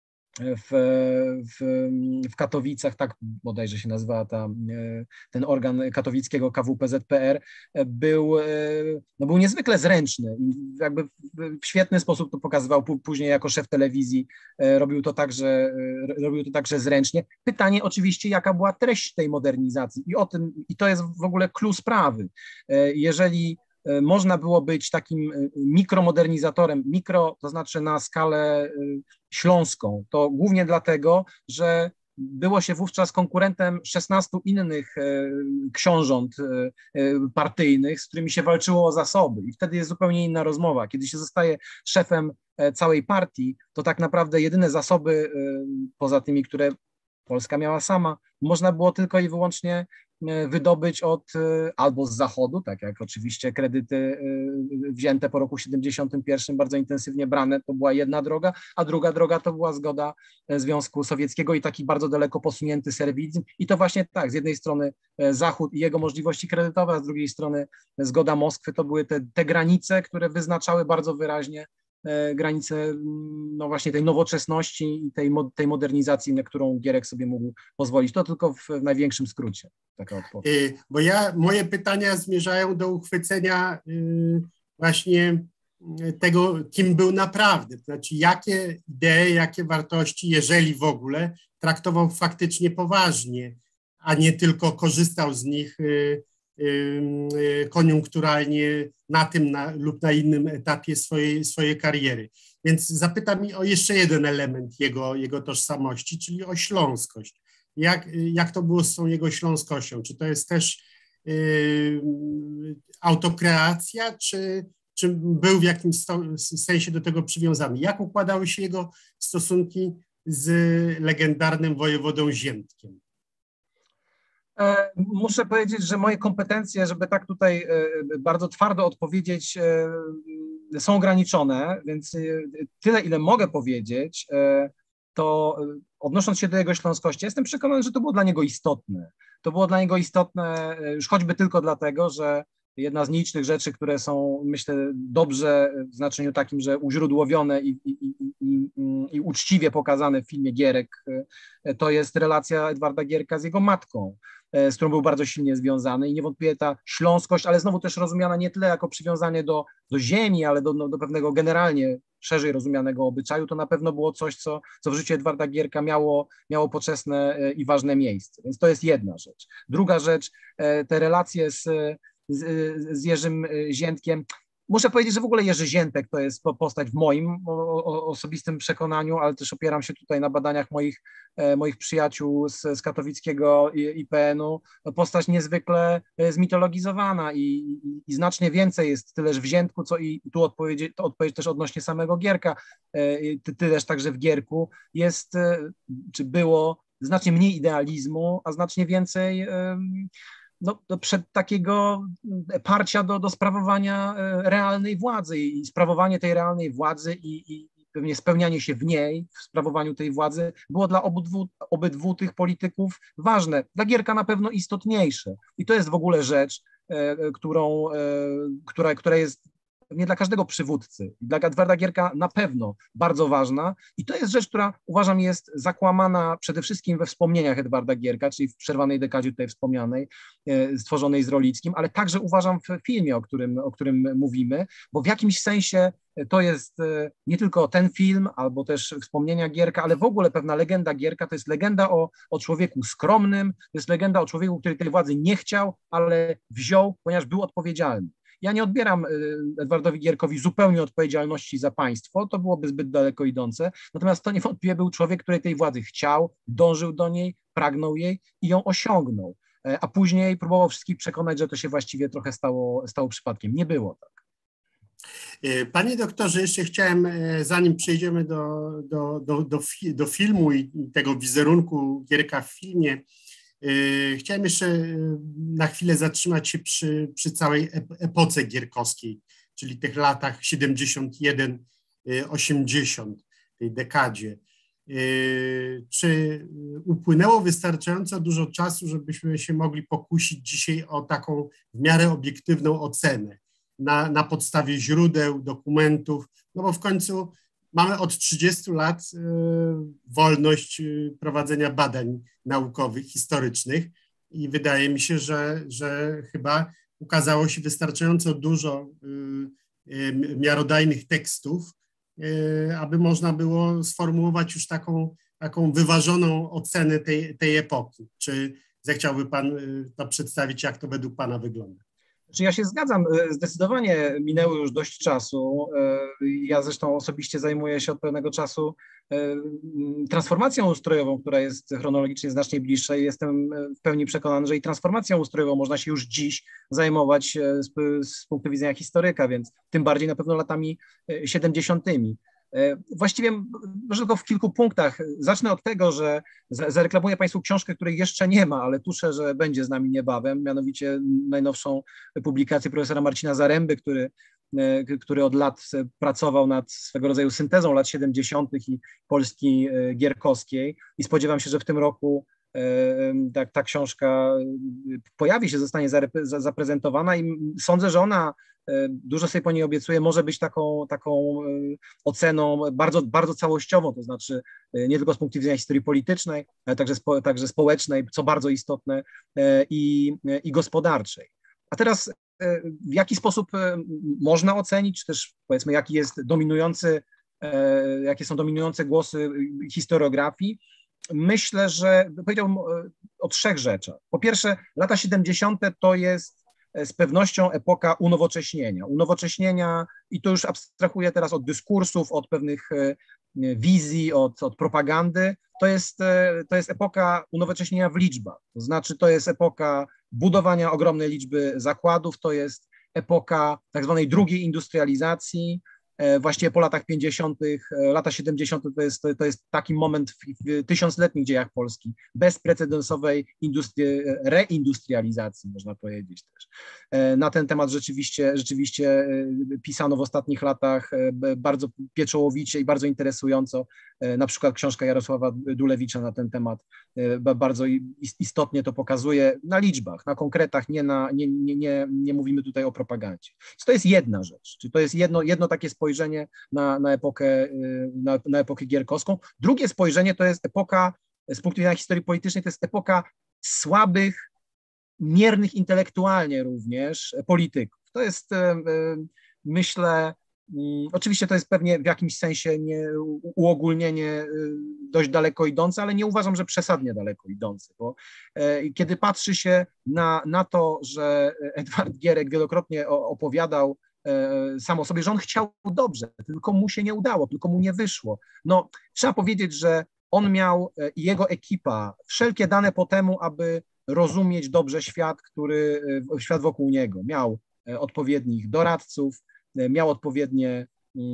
C: w Katowicach, tak bodajże się nazywa ten organ katowickiego KWPZPR, był niezwykle zręczny i jakby w świetny sposób to pokazywał później jako szef telewizji, robił to także zręcznie. Pytanie oczywiście, jaka była treść tej modernizacji i to jest w ogóle clou sprawy. Jeżeli można było być takim mikromodernizatorem, to znaczy na skalę śląską, to głównie dlatego, że było się wówczas konkurentem 16 innych książąt partyjnych, z którymi się walczyło o zasoby i wtedy jest zupełnie inna rozmowa. Kiedy się zostaje szefem całej partii, to tak naprawdę jedyne zasoby, poza tymi, które Polska miała sama, można było tylko i wyłącznie wydobyć albo z Zachodu, tak jak oczywiście kredyty wzięte po roku 71 bardzo intensywnie brane, to była jedna droga, a druga droga to była zgoda Związku Sowieckiego i taki bardzo daleko posunięty serwizm i to właśnie tak, z jednej strony Zachód i jego możliwości kredytowe, a z drugiej strony zgoda Moskwy, to były te granice, które wyznaczały bardzo wyraźnie granice no właśnie tej nowoczesności i tej modernizacji, na którą Gierek sobie mógł pozwolić. To tylko w największym skrócie taka odpowiedź.
A: Bo moje pytania zmierzają do uchwycenia właśnie tego, kim był naprawdę. To znaczy, jakie idee, jakie wartości, jeżeli w ogóle, traktował faktycznie poważnie, a nie tylko korzystał z nich koniunkturalnie na tym lub na innym etapie swojej kariery. Więc zapytam o jeszcze jeden element jego tożsamości, czyli o śląskość. Jak to było z tą jego śląskością? Czy to jest też autokreacja, czy był w jakimś sensie do tego przywiązany? Jak układały się jego stosunki z legendarnym wojewodą Ziętkiem?
C: Muszę powiedzieć, że moje kompetencje, żeby tak tutaj bardzo twardo odpowiedzieć, są ograniczone, więc tyle, ile mogę powiedzieć, to odnosząc się do jego śląskości, jestem przekonany, że to było dla niego istotne. To było dla niego istotne już choćby tylko dlatego, że jedna z nielicznych rzeczy, które są, myślę, dobrze w znaczeniu takim, że uźródłowione i uczciwie pokazane w filmie Gierek, to jest relacja Edwarda Gierka z jego matką, z którą był bardzo silnie związany i niewątpliwie ta śląskość, ale znowu też rozumiana nie tyle jako przywiązanie do ziemi, ale do pewnego generalnie szerzej rozumianego obyczaju, to na pewno było coś, co w życiu Edwarda Gierka miało poczesne i ważne miejsce. Więc to jest jedna rzecz. Druga rzecz, te relacje z Jerzym Ziętkiem. Muszę powiedzieć, że w ogóle Jerzy Ziętek to jest postać w moim osobistym przekonaniu, ale też opieram się tutaj na badaniach moich przyjaciół z katowickiego IPN-u. Postać niezwykle zmitologizowana i znacznie więcej jest tyleż w Ziętku, co i tu odpowiedź też odnośnie samego Gierka, tyleż także w Gierku jest, czy było znacznie mniej idealizmu, a znacznie więcej takiego parcia do sprawowania realnej władzy i sprawowanie tej realnej władzy i pewnie spełnianie się w niej, w sprawowaniu tej władzy było dla obydwu tych polityków ważne. Dla Gierka na pewno istotniejsze. I to jest w ogóle rzecz, która jest nie dla każdego przywódcy. Dla Edwarda Gierka na pewno bardzo ważna i to jest rzecz, która uważam jest zakłamana przede wszystkim we wspomnieniach Edwarda Gierka, czyli w Przerwanej dekadzie tutaj wspomnianej, stworzonej z Rolickim, ale także uważam w filmie, o którym mówimy, bo w jakimś sensie to jest nie tylko ten film, albo też wspomnienia Gierka, ale w ogóle pewna legenda Gierka, to jest legenda o człowieku skromnym, to jest legenda o człowieku, który tej władzy nie chciał, ale wziął, ponieważ był odpowiedzialny. Ja nie odbieram Edwardowi Gierkowi zupełnie odpowiedzialności za państwo, to byłoby zbyt daleko idące, natomiast to niewątpliwie był człowiek, który tej władzy chciał, dążył do niej, pragnął jej i ją osiągnął, a później próbował wszystkich przekonać, że to się właściwie trochę stało przypadkiem. Nie było tak.
A: Panie doktorze, jeszcze chciałem, zanim przejdziemy do filmu i tego wizerunku Gierka w filmie, chciałem jeszcze na chwilę zatrzymać się przy całej epoce gierkowskiej, czyli tych latach 71-80, tej dekadzie. Czy upłynęło wystarczająco dużo czasu, żebyśmy się mogli pokusić dzisiaj o taką w miarę obiektywną ocenę na podstawie źródeł, dokumentów, no bo w końcu mamy od 30 lat wolność prowadzenia badań naukowych, historycznych i wydaje mi się, że chyba ukazało się wystarczająco dużo miarodajnych tekstów, aby można było sformułować już taką wyważoną ocenę tej epoki. Czy zechciałby Pan to przedstawić, jak to według Pana wygląda?
C: Czy ja się zgadzam, zdecydowanie minęło już dość czasu. Ja zresztą osobiście zajmuję się od pewnego czasu transformacją ustrojową, która jest chronologicznie znacznie bliższa i jestem w pełni przekonany, że i transformacją ustrojową można się już dziś zajmować z punktu widzenia historyka, więc tym bardziej na pewno latami 70. Właściwie może tylko w kilku punktach. Zacznę od tego, że zareklamuję Państwu książkę, której jeszcze nie ma, ale tuszę, że będzie z nami niebawem, mianowicie najnowszą publikację profesora Marcina Zaręby, który od lat pracował nad swego rodzaju syntezą lat 70. i Polski gierkowskiej i spodziewam się, że w tym roku ta książka pojawi się, zostanie zaprezentowana i sądzę, że ona, dużo sobie po niej obiecuję, może być taką oceną bardzo, bardzo całościową, to znaczy nie tylko z punktu widzenia historii politycznej, ale także społecznej, co bardzo istotne, i gospodarczej. A teraz w jaki sposób można ocenić, czy też powiedzmy jakie są dominujące głosy historiografii? Myślę, że powiedziałbym o trzech rzeczach. Po pierwsze, lata 70. to jest z pewnością epoka unowocześnienia i to już abstrahuję teraz od dyskursów, od pewnych wizji, od propagandy. To jest epoka unowocześnienia w liczbach, to znaczy to jest epoka budowania ogromnej liczby zakładów, to jest epoka tak zwanej drugiej industrializacji, właściwie po latach 50., lata 70. to jest taki moment w tysiącletnich dziejach Polski, bezprecedensowej reindustrializacji, można powiedzieć też. Na ten temat rzeczywiście pisano w ostatnich latach bardzo pieczołowicie i bardzo interesująco, na przykład książka Jarosława Dulewicza na ten temat bardzo istotnie to pokazuje na liczbach, na konkretach, nie mówimy tutaj o propagandzie. To jest jedna rzecz, czyli to jest jedno takie spojrzenie na epokę gierkowską. Drugie spojrzenie to jest epoka, z punktu widzenia historii politycznej, to jest epoka słabych, miernych intelektualnie również polityków. To jest, myślę, oczywiście to jest pewnie w jakimś sensie uogólnienie dość daleko idące, ale nie uważam, że przesadnie daleko idące, bo kiedy patrzy się na to, że Edward Gierek wielokrotnie opowiadał samo sobie, że on chciał dobrze, tylko mu się nie udało, tylko mu nie wyszło. No, trzeba powiedzieć, że on miał i jego ekipa wszelkie dane po temu, aby rozumieć dobrze świat wokół niego. Miał odpowiednich doradców, miał odpowiednie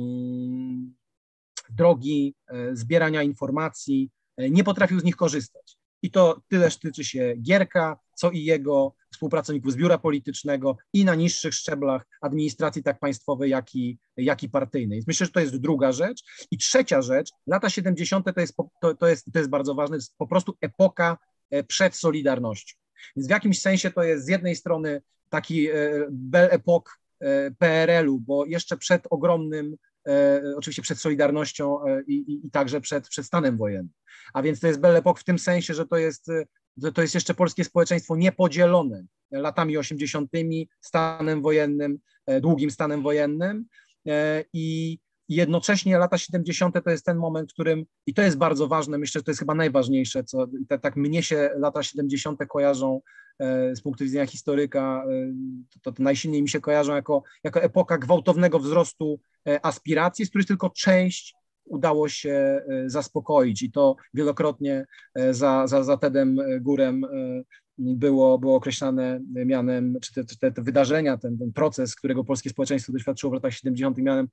C: drogi zbierania informacji, nie potrafił z nich korzystać. I to tyleż tyczy się Gierka, co i jego współpracowników z biura politycznego i na niższych szczeblach administracji tak państwowej, jak i partyjnej. Więc myślę, że to jest druga rzecz. I trzecia rzecz, lata 70. to jest bardzo ważne, to jest po prostu epoka przed Solidarnością. Więc w jakimś sensie to jest z jednej strony taki belle époque PRL-u, bo jeszcze przed ogromnym, oczywiście przed Solidarnością i także przed stanem wojennym. A więc to jest belle époque w tym sensie, że to jest jeszcze polskie społeczeństwo niepodzielone latami 80., stanem wojennym, długim stanem wojennym i jednocześnie lata 70. to jest ten moment, w którym, i to jest bardzo ważne, myślę, że to jest chyba najważniejsze, tak mnie się lata 70. kojarzą z punktu widzenia historyka, to najsilniej mi się kojarzą jako epoka gwałtownego wzrostu aspiracji, z których tylko część udało się zaspokoić i to wielokrotnie za Tedem Górem było określane mianem, czy te wydarzenia, ten proces, którego polskie społeczeństwo doświadczyło w latach 70. mianem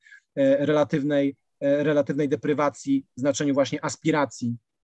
C: relatywnej deprywacji w znaczeniu właśnie aspiracji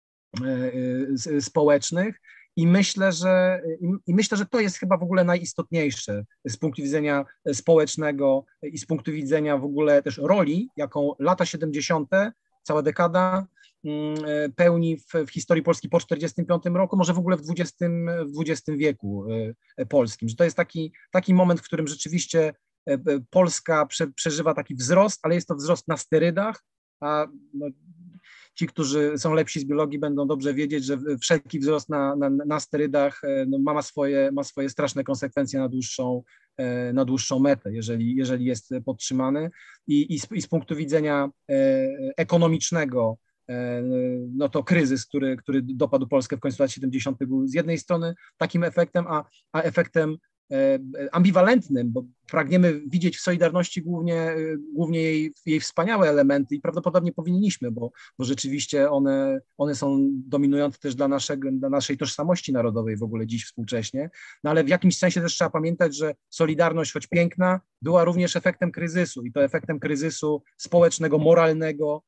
C: społecznych. I myślę, że to jest chyba w ogóle najistotniejsze z punktu widzenia społecznego i z punktu widzenia w ogóle też roli, jaką lata 70., cała dekada pełni w historii Polski po 1945 roku, może w ogóle w XX wieku polskim. Że to jest taki moment, w którym rzeczywiście Polska przeżywa taki wzrost, ale jest to wzrost na sterydach, a no, ci, którzy są lepsi z biologii, będą dobrze wiedzieć, że wszelki wzrost na sterydach no, ma swoje straszne konsekwencje na dłuższą metę, jeżeli jest podtrzymany. I z punktu widzenia ekonomicznego, no to kryzys, który dopadł Polskę w końcu lat 70. był z jednej strony takim efektem, a efektem ambiwalentnym, bo pragniemy widzieć w Solidarności głównie jej wspaniałe elementy i prawdopodobnie powinniśmy, bo rzeczywiście one są dominujące też dla naszej tożsamości narodowej w ogóle dziś współcześnie, no ale w jakimś sensie też trzeba pamiętać, że Solidarność, choć piękna, była również efektem kryzysu i to efektem kryzysu społecznego, moralnego,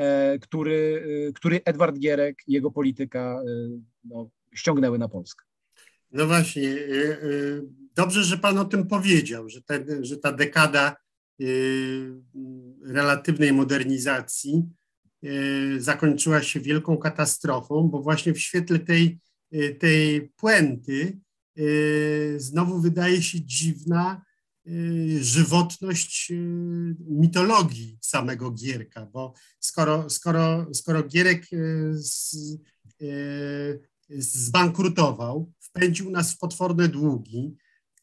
C: który Edward Gierek i jego polityka no, ściągnęły na Polskę.
A: No właśnie, dobrze, że Pan o tym powiedział, że ta dekada relatywnej modernizacji zakończyła się wielką katastrofą, bo właśnie w świetle tej puenty znowu wydaje się dziwna żywotność mitologii samego Gierka, bo skoro Gierek zbankrutował, wpędził nas w potworne długi,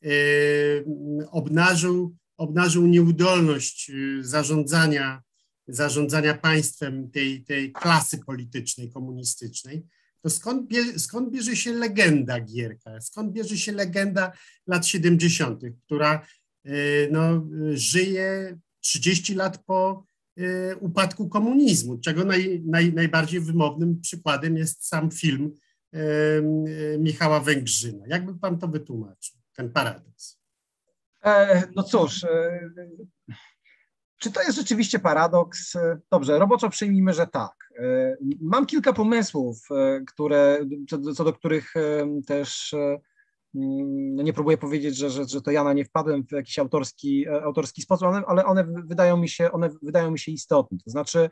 A: obnażył nieudolność zarządzania państwem tej klasy politycznej, komunistycznej, to skąd bierze się legenda Gierka? Skąd bierze się legenda lat 70., która no, żyje 30 lat po upadku komunizmu, czego najbardziej wymownym przykładem jest sam film Michała Węgrzyna. Jakby Pan to wytłumaczył, ten paradoks?
C: No cóż, czy to jest rzeczywiście paradoks? Dobrze, roboczo przyjmijmy, że tak. Mam kilka pomysłów, co do których też no nie próbuję powiedzieć, że to ja na nie wpadłem w jakiś autorski sposób, ale one wydają mi się istotne. To znaczy,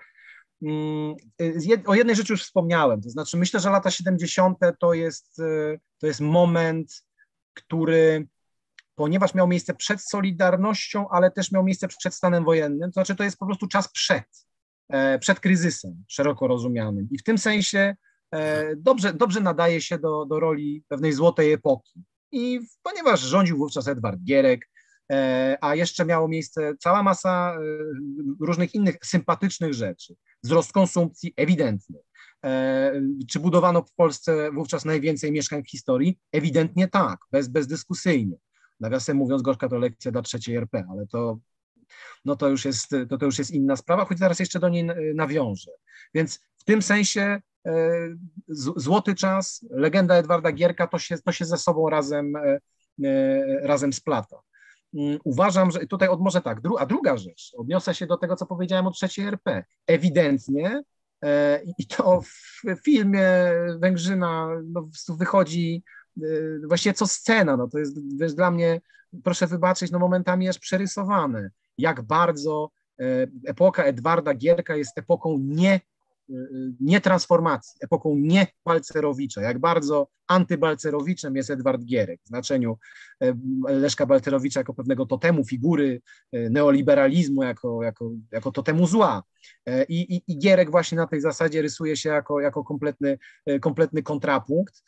C: o jednej rzeczy już wspomniałem, to znaczy myślę, że lata 70. to jest moment, który, ponieważ miał miejsce przed Solidarnością, ale też miał miejsce przed stanem wojennym, to znaczy to jest po prostu czas przed kryzysem szeroko rozumianym i w tym sensie dobrze nadaje się do roli pewnej złotej epoki. I ponieważ rządził wówczas Edward Gierek, a jeszcze miało miejsce cała masa różnych innych sympatycznych rzeczy. Wzrost konsumpcji ewidentny. Czy budowano w Polsce wówczas najwięcej mieszkań w historii? Ewidentnie tak, bezdyskusyjnie. Nawiasem mówiąc, gorzka to lekcja dla III RP, ale to no to już jest inna sprawa, choć zaraz jeszcze do niej nawiążę. Więc w tym sensie Złoty czas, legenda Edwarda Gierka to się ze sobą razem splata. Uważam, że tutaj może tak, a druga rzecz, odniosę się do tego, co powiedziałem o III RP. Ewidentnie i to w filmie Węgrzyna wychodzi właściwie co scena, to jest dla mnie, proszę wybaczyć, momentami aż przerysowane, jak bardzo epoka Edwarda Gierka jest epoką nie transformacji, epoką nie Balcerowicza, jak bardzo antybalcerowiczem jest Edward Gierek w znaczeniu Leszka Balcerowicza jako pewnego totemu, figury neoliberalizmu, jako totemu zła. I Gierek właśnie na tej zasadzie rysuje się jako kompletny kontrapunkt.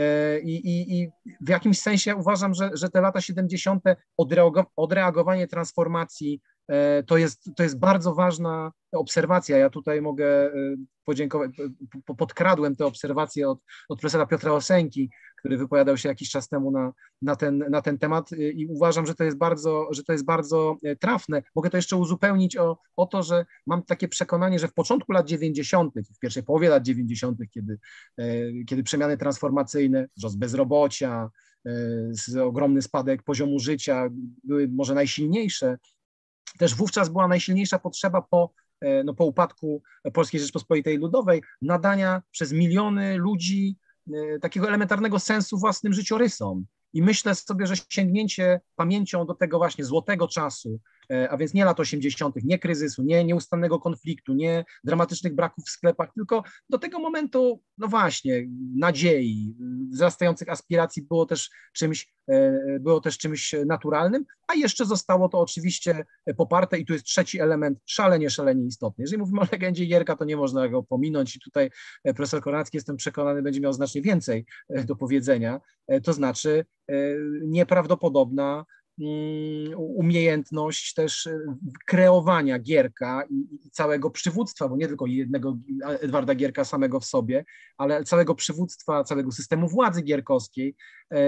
C: I w jakimś sensie uważam, że te lata 70. odreagowanie transformacji to jest bardzo ważna obserwacja. Ja tutaj mogę podziękować, podkradłem te obserwacje od profesora Piotra Osenki, który wypowiadał się jakiś czas temu na ten temat i uważam, że to jest bardzo trafne. Mogę to jeszcze uzupełnić o to, że mam takie przekonanie, że w początku lat 90., w pierwszej połowie lat 90., kiedy przemiany transformacyjne, wzrost bezrobocia, ogromny spadek poziomu życia były może najsilniejsze, też wówczas była najsilniejsza potrzeba po upadku Polskiej Rzeczpospolitej Ludowej nadania przez miliony ludzi takiego elementarnego sensu własnym życiorysom. I myślę sobie, że sięgnięcie pamięcią do tego właśnie złotego czasu, a więc nie lat 80., nie kryzysu, nie nieustannego konfliktu, nie dramatycznych braków w sklepach, tylko do tego momentu, no właśnie, nadziei, wzrastających aspiracji było też czymś naturalnym, a jeszcze zostało to oczywiście poparte i tu jest trzeci element szalenie istotny. Jeżeli mówimy o legendzie Gierka, to nie można go pominąć i tutaj profesor Kornacki, jestem przekonany, będzie miał znacznie więcej do powiedzenia, to znaczy nieprawdopodobna umiejętność też kreowania Gierka i całego przywództwa, bo nie tylko jednego Edwarda Gierka samego w sobie, ale całego przywództwa, całego systemu władzy gierkowskiej,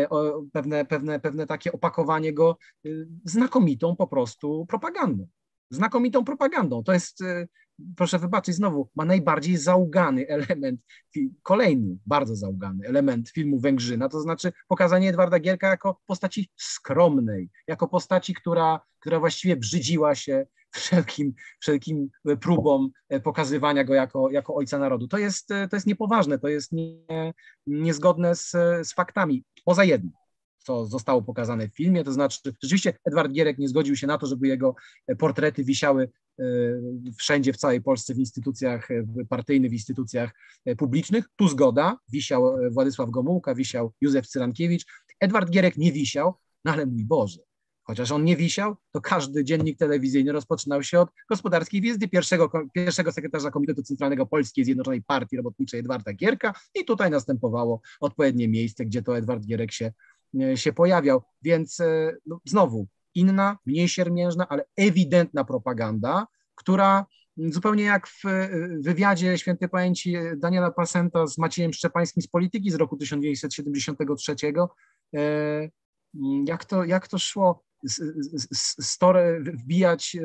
C: pewne takie opakowanie go znakomitą po prostu propagandą. Znakomitą propagandą. To jest, proszę wybaczyć znowu, ma najbardziej załgany element, kolejny bardzo załgany element filmu Węgrzyna, to znaczy pokazanie Edwarda Gierka jako postaci skromnej, jako postaci, która właściwie brzydziła się wszelkim próbom pokazywania go jako ojca narodu. To jest niepoważne, to jest niezgodne z faktami, poza jednym, co zostało pokazane w filmie, to znaczy rzeczywiście Edward Gierek nie zgodził się na to, żeby jego portrety wisiały wszędzie w całej Polsce w instytucjach partyjnych, w instytucjach publicznych. Tu zgoda, wisiał Władysław Gomułka, wisiał Józef Cyrankiewicz. Edward Gierek nie wisiał, no ale mój Boże, chociaż on nie wisiał, to każdy dziennik telewizyjny rozpoczynał się od gospodarskiej wizyty pierwszego sekretarza Komitetu Centralnego Polskiej Zjednoczonej Partii Robotniczej Edwarda Gierka i tutaj następowało odpowiednie miejsce, gdzie to Edward Gierek się pojawiał. Więc znowu inna, mniej siermiężna, ale ewidentna propaganda, która zupełnie jak w wywiadzie świętej pamięci Daniela Passenta z Maciejem Szczepańskim z Polityki z roku 1973, jak to szło, wbijać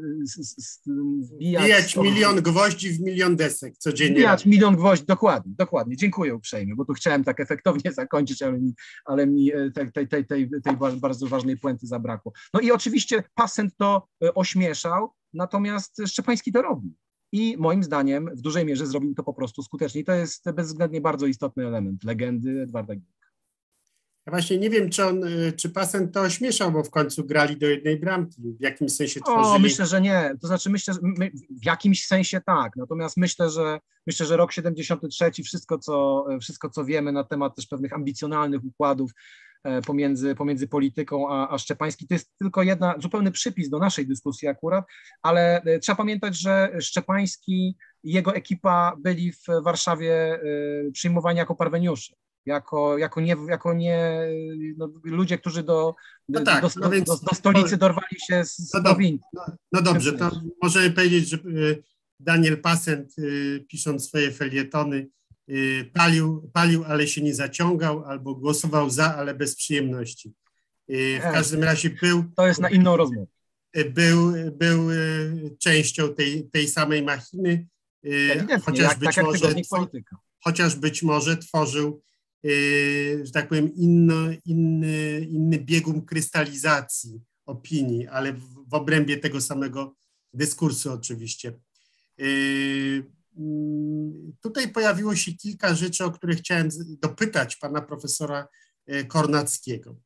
A: milion gwoździ w milion desek codziennie.
C: Wbijać milion gwoździ, dokładnie, dziękuję uprzejmie, bo tu chciałem tak efektownie zakończyć, ale mi tej bardzo ważnej puenty zabrakło. No i oczywiście Passent to ośmieszał, natomiast Szczepański to robił. I moim zdaniem w dużej mierze zrobił to po prostu skutecznie. I to jest bezwzględnie bardzo istotny element legendy Edwarda Gierka.
A: Ja właśnie nie wiem, czy Passent to ośmieszał, bo w końcu grali do jednej bramki. W jakimś sensie tworzyli...
C: Myślę, że nie. To znaczy myślę, że w jakimś sensie tak. Natomiast myślę, że rok 73, wszystko co wiemy na temat też pewnych ambicjonalnych układów pomiędzy polityką a Szczepański, to jest tylko zupełny przypis do naszej dyskusji akurat, ale trzeba pamiętać, że Szczepański i jego ekipa byli w Warszawie przyjmowani jako parweniusze. Jako ludzie, którzy do stolicy dorwali się z prowincji.
A: No dobrze, to możemy powiedzieć, że Daniel Passent, pisząc swoje felietony, palił, ale się nie zaciągał, albo głosował za, ale bez przyjemności. W każdym razie
C: To jest na inną rozmowę.
A: był częścią tej samej machiny,
C: chociaż być może
A: chociaż być może tworzył, że tak powiem, inny biegun krystalizacji opinii, ale w obrębie tego samego dyskursu oczywiście. Tutaj pojawiło się kilka rzeczy, o które chciałem dopytać pana profesora Kornackiego.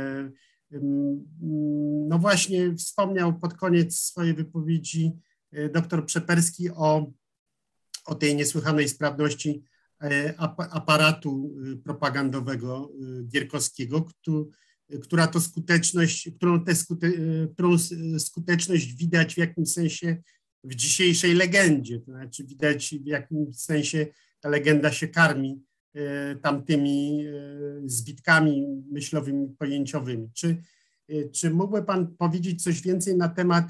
A: No właśnie wspomniał pod koniec swojej wypowiedzi dr Przeperski o tej niesłychanej sprawności aparatu propagandowego gierkowskiego, którą skuteczność widać w jakimś sensie w dzisiejszej legendzie. To znaczy widać, w jakimś sensie ta legenda się karmi tamtymi zbitkami myślowymi, pojęciowymi. Czy mógłby pan powiedzieć coś więcej na temat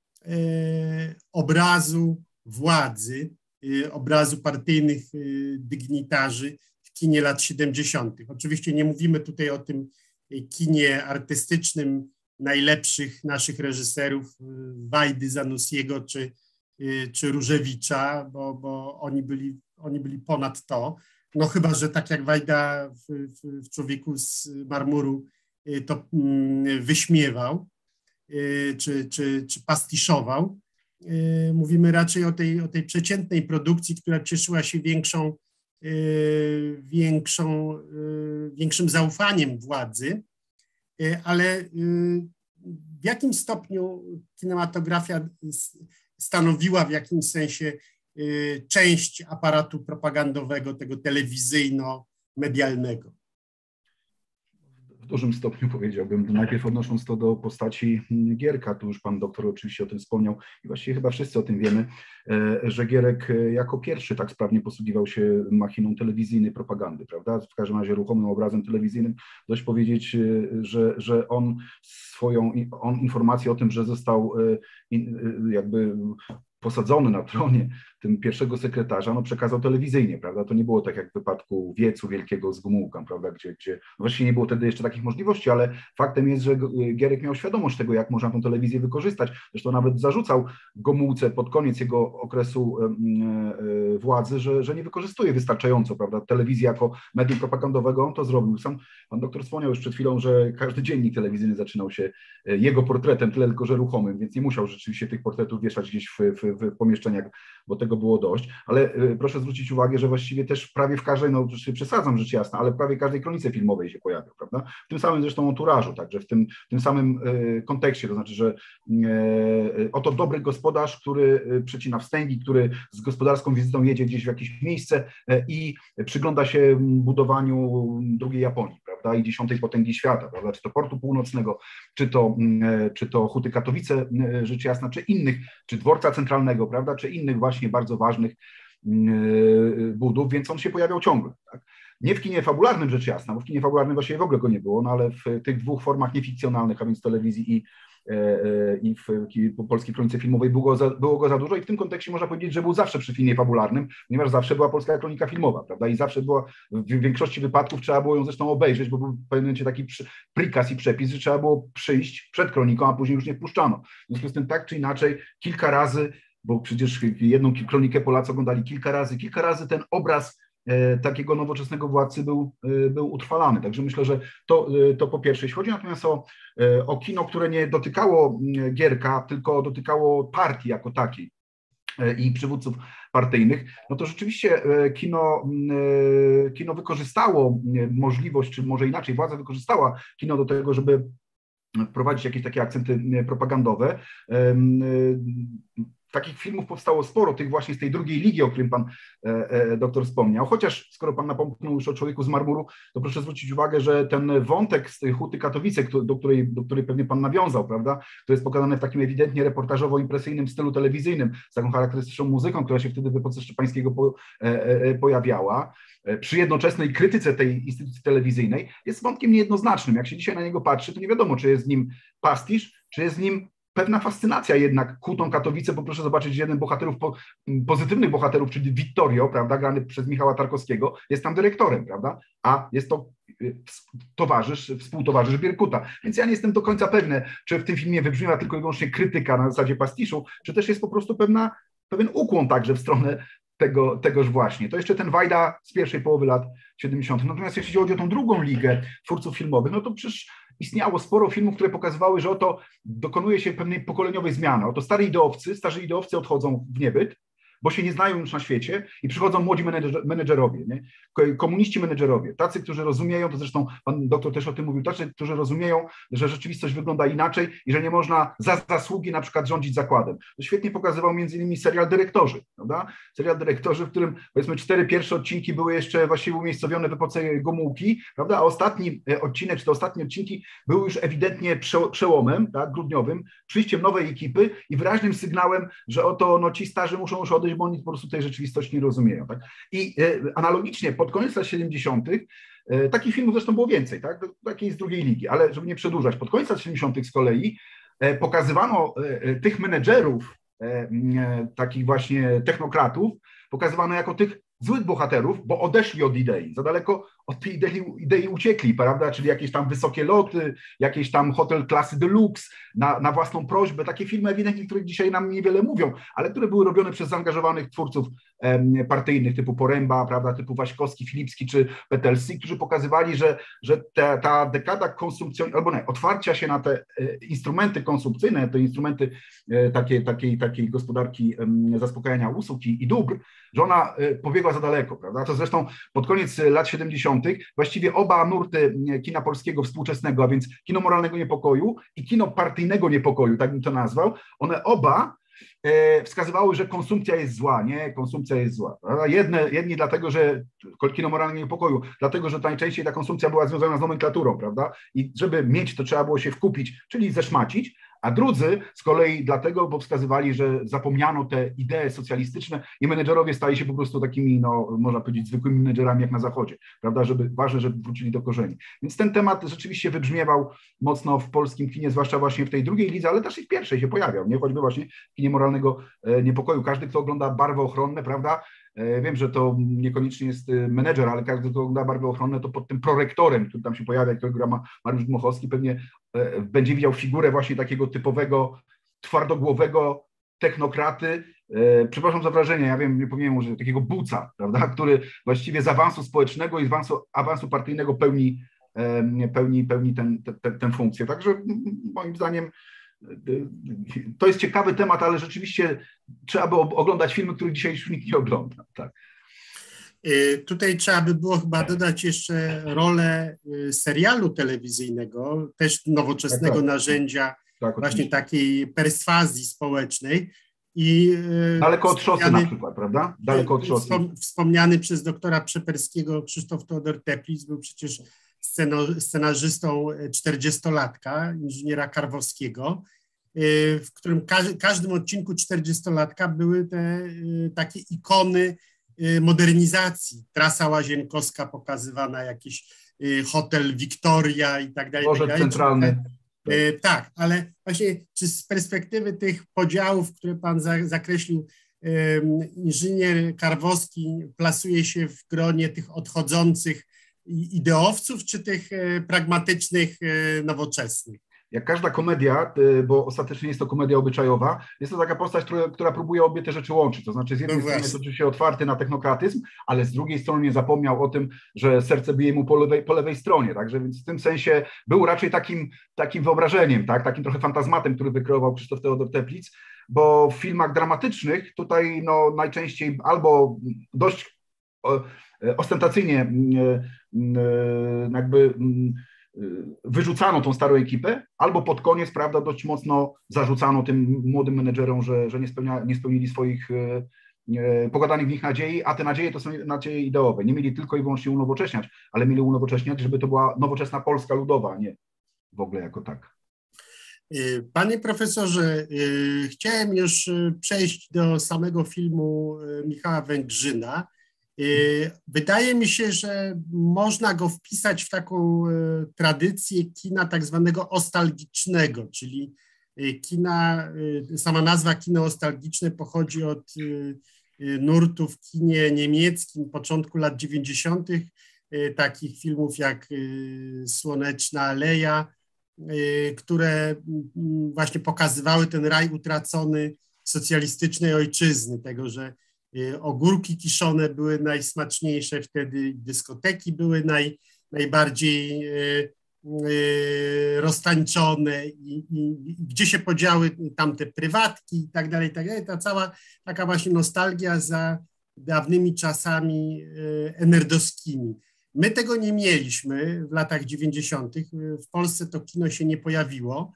A: obrazu władzy, obrazu partyjnych dygnitarzy w kinie lat 70. Oczywiście nie mówimy tutaj o tym kinie artystycznym najlepszych naszych reżyserów, Wajdy, Zanussiego czy Różewicza, bo oni byli ponad to. No chyba, że tak jak Wajda w Człowieku z marmuru to wyśmiewał czy pastiszował. Mówimy raczej o tej przeciętnej produkcji, która cieszyła się większym zaufaniem władzy, ale w jakim stopniu kinematografia stanowiła w jakimś sensie część aparatu propagandowego, tego telewizyjno-medialnego?
B: W dużym stopniu powiedziałbym, najpierw odnosząc to do postaci Gierka, tu już pan doktor oczywiście o tym wspomniał i właściwie chyba wszyscy o tym wiemy, że Gierek jako pierwszy tak sprawnie posługiwał się machiną telewizyjnej propagandy, prawda? W każdym razie ruchomym obrazem telewizyjnym. Dość powiedzieć, że on informację o tym, że został jakby posadzony na tronie tym pierwszego sekretarza, no przekazał telewizyjnie, prawda? To nie było tak jak w wypadku Wiecu Wielkiego z Gomułką, prawda? Gdzie właściwie nie było wtedy jeszcze takich możliwości, ale faktem jest, że Gierek miał świadomość tego, jak można tę telewizję wykorzystać. Zresztą nawet zarzucał Gomułce pod koniec jego okresu władzy, że nie wykorzystuje wystarczająco, prawda? Telewizji jako medium propagandowego. On to zrobił. Sam pan doktor wspomniał już przed chwilą, że każdy dziennik telewizyjny zaczynał się jego portretem, tyle tylko, że ruchomym, więc nie musiał rzeczywiście tych portretów wieszać gdzieś w pomieszczeniach, bo tego było dość, ale proszę zwrócić uwagę, że właściwie też prawie w każdej, no przesadzam rzecz jasna, ale prawie każdej kronice filmowej się pojawiał, prawda? W tym samym zresztą enturażu, także w tym samym kontekście, to znaczy, że oto dobry gospodarz, który przecina wstęgi, który z gospodarską wizytą jedzie gdzieś w jakieś miejsce i przygląda się budowaniu drugiej Japonii, prawda? I 10. potęgi świata, prawda? Czy to Portu Północnego, czy to Huty Katowice, rzecz jasna, czy innych, czy Dworca Centralnego, prawda? Czy innych właśnie bardzo ważnych budów, więc on się pojawiał ciągle. Tak? Nie w kinie fabularnym, rzecz jasna, bo w kinie fabularnym właściwie w ogóle go nie było, no ale w tych dwóch formach niefikcjonalnych, a więc telewizji i w polskiej kronice filmowej było go za dużo i w tym kontekście można powiedzieć, że był zawsze przy filmie fabularnym, ponieważ zawsze była polska kronika filmowa, prawda? I zawsze była, w większości wypadków trzeba było ją zresztą obejrzeć, bo był w pewnym momencie taki prikaz i przepis, że trzeba było przyjść przed kroniką, a później już nie wpuszczano. W związku z tym tak czy inaczej kilka razy, bo przecież jedną kronikę Polacy oglądali kilka razy ten obraz takiego nowoczesnego władcy był utrwalany. Także myślę, że to po pierwsze. Jeśli chodzi natomiast o kino, które nie dotykało Gierka, tylko dotykało partii jako takiej i przywódców partyjnych, no to rzeczywiście kino wykorzystało możliwość, czy może inaczej, władza wykorzystała kino do tego, żeby wprowadzić jakieś takie akcenty propagandowe. Takich filmów powstało sporo, tych właśnie z tej drugiej ligi, o którym pan doktor wspomniał. Chociaż skoro pan napomknął już o Człowieku z marmuru, to proszę zwrócić uwagę, że ten wątek z tej Huty Katowice, do której pewnie pan nawiązał, prawda, to jest pokazane w takim ewidentnie reportażowo-impresyjnym stylu telewizyjnym, z taką charakterystyczną muzyką, która się wtedy w epoce Szczepańskiego pojawiała, przy jednoczesnej krytyce tej instytucji telewizyjnej, jest wątkiem niejednoznacznym. Jak się dzisiaj na niego patrzy, to nie wiadomo, czy jest w nim pastisz, czy jest w nim pewna fascynacja jednak Hutą Katowice, bo proszę zobaczyć, jeden bohaterów, pozytywnych bohaterów, czyli Vittorio, prawda, grany przez Michała Tarkowskiego, jest tam dyrektorem, prawda, a jest to współtowarzysz Bierkuta. Więc ja nie jestem do końca pewny, czy w tym filmie wybrzmiewa tylko i wyłącznie krytyka na zasadzie pastiszu, czy też jest po prostu pewien ukłon także w stronę tegoż właśnie. To jeszcze ten Wajda z pierwszej połowy lat 70. Natomiast jeśli chodzi o tą drugą ligę twórców filmowych, no to przecież istniało sporo filmów, które pokazywały, że oto dokonuje się pewnej pokoleniowej zmiany. Oto starzy ideowcy odchodzą w niebyt, bo się nie znają już na świecie i przychodzą młodzi menedżerowie, nie? Komuniści menedżerowie, tacy, którzy rozumieją, to zresztą pan doktor też o tym mówił, tacy, którzy rozumieją, że rzeczywistość wygląda inaczej i że nie można za zasługi na przykład rządzić zakładem. To świetnie pokazywał między innymi serial Dyrektorzy, prawda? Serial Dyrektorzy, w którym powiedzmy 4 pierwsze odcinki były jeszcze właściwie umiejscowione w epoce Gomułki, prawda? A ostatni odcinek, czy te ostatnie odcinki były już ewidentnie przełomem, tak, grudniowym, przyjściem nowej ekipy i wyraźnym sygnałem, że oto no, ci starzy muszą już odejść, bo oni po prostu tej rzeczywistości nie rozumieją. Tak? I analogicznie pod koniec lat 70. Takich filmów zresztą było więcej, tak? Takiej z drugiej ligi, ale żeby nie przedłużać, pod koniec lat 70. z kolei pokazywano tych menedżerów, takich właśnie technokratów, pokazywano jako tych złych bohaterów, bo odeszli od idei, za daleko od tej idei uciekli, prawda, czyli jakieś tam wysokie loty, jakieś tam hotel klasy deluxe na własną prośbę, takie filmy ewidentnie, których dzisiaj nam niewiele mówią, ale które były robione przez zaangażowanych twórców partyjnych typu Poręba, prawda, typu Waśkowski, Filipski czy Petelski, którzy pokazywali, że ta dekada konsumpcji, albo nie, otwarcia się na te instrumenty konsumpcyjne, te instrumenty takiej gospodarki zaspokajania usług i dóbr, że ona pobiegła za daleko, prawda? To zresztą pod koniec lat 70. właściwie oba nurty kina polskiego współczesnego, a więc kino moralnego niepokoju i kino partyjnego niepokoju, tak bym to nazwał, one oba wskazywały, że konsumpcja jest zła, nie? Konsumpcja jest zła. Jedni dlatego, że kino moralnego niepokoju, dlatego, że najczęściej ta konsumpcja była związana z nomenklaturą, prawda? I żeby mieć, to trzeba było się wkupić, czyli zeszmacić, a drudzy z kolei dlatego, bo wskazywali, że zapomniano te idee socjalistyczne i menedżerowie stali się po prostu takimi, no, można powiedzieć, zwykłymi menedżerami jak na Zachodzie, prawda, ważne, żeby wrócili do korzeni. Więc ten temat rzeczywiście wybrzmiewał mocno w polskim kinie, zwłaszcza właśnie w tej drugiej lidze, ale też i w pierwszej się pojawiał, nie? Choćby właśnie w kinie moralnego niepokoju. Każdy, kto ogląda Barwy ochronne, prawda, wiem, że to niekoniecznie jest menedżer, ale każdy, kto ogląda Barwy ochronne, to pod tym prorektorem, który tam się pojawia, którego gra Mariusz Dmochowski, pewnie będzie widział figurę właśnie takiego typowego, twardogłowego technokraty. Przepraszam za wrażenie, ja wiem, nie powinienem użyć takiego buca, prawda, który właściwie z awansu społecznego i z awansu partyjnego pełni tę funkcję. Także moim zdaniem to jest ciekawy temat, ale rzeczywiście trzeba by oglądać filmy, których dzisiaj już nikt nie ogląda. Tak.
A: Tutaj trzeba by było chyba dodać jeszcze rolę serialu telewizyjnego, też nowoczesnego narzędzia właśnie takiej perswazji społecznej. I
B: Daleko od szosy na przykład, prawda? Daleko od szosy.
A: Wspomniany przez doktora Przeperskiego Krzysztof Teodor Teplitz był przecież scenarzystą 40-latka, inżyniera Karwowskiego, w którym w każdym odcinku 40-latka były te takie ikony modernizacji. Trasa Łazienkowska pokazywana, jakiś hotel Victoria i tak dalej.
B: Dworzec centralny.
A: Tak, ale właśnie czy z perspektywy tych podziałów, które pan zakreślił, inżynier Karwowski plasuje się w gronie tych odchodzących ideowców, czy tych pragmatycznych, nowoczesnych?
B: Jak każda komedia, bo ostatecznie jest to komedia obyczajowa, jest to taka postać, która próbuje obie te rzeczy łączyć. To znaczy z jednej strony jest oczywiście otwarty na technokratyzm, ale z drugiej strony nie zapomniał o tym, że serce bije mu po lewej stronie. Także więc w tym sensie był raczej takim wyobrażeniem, tak? Takim trochę fantazmatem, który wykreował Krzysztof Teodor Teplitz, bo w filmach dramatycznych tutaj no, najczęściej albo dość ostentacyjnie jakby wyrzucano tą starą ekipę, albo pod koniec, prawda, dość mocno zarzucano tym młodym menedżerom, że nie spełnili swoich pokładanych w nich nadziei, a te nadzieje to są nadzieje ideowe. Nie mieli tylko i wyłącznie unowocześniać, ale mieli unowocześniać, żeby to była nowoczesna Polska ludowa, a nie w ogóle jako tak.
A: Panie profesorze, chciałem już przejść do samego filmu Michała Węgrzyna. Wydaje mi się, że można go wpisać w taką tradycję kina tak zwanego ostalgicznego, czyli kina. Sama nazwa kino nostalgiczne pochodzi od nurtu w kinie niemieckim początku lat 90., takich filmów jak Słoneczna Aleja, które właśnie pokazywały ten raj utracony socjalistycznej ojczyzny, tego, że ogórki kiszone były najsmaczniejsze wtedy, dyskoteki były najbardziej roztańczone i gdzie się podziały tamte prywatki i tak dalej, ta cała taka właśnie nostalgia za dawnymi czasami enerdowskimi. My tego nie mieliśmy w latach 90. W Polsce to kino się nie pojawiło.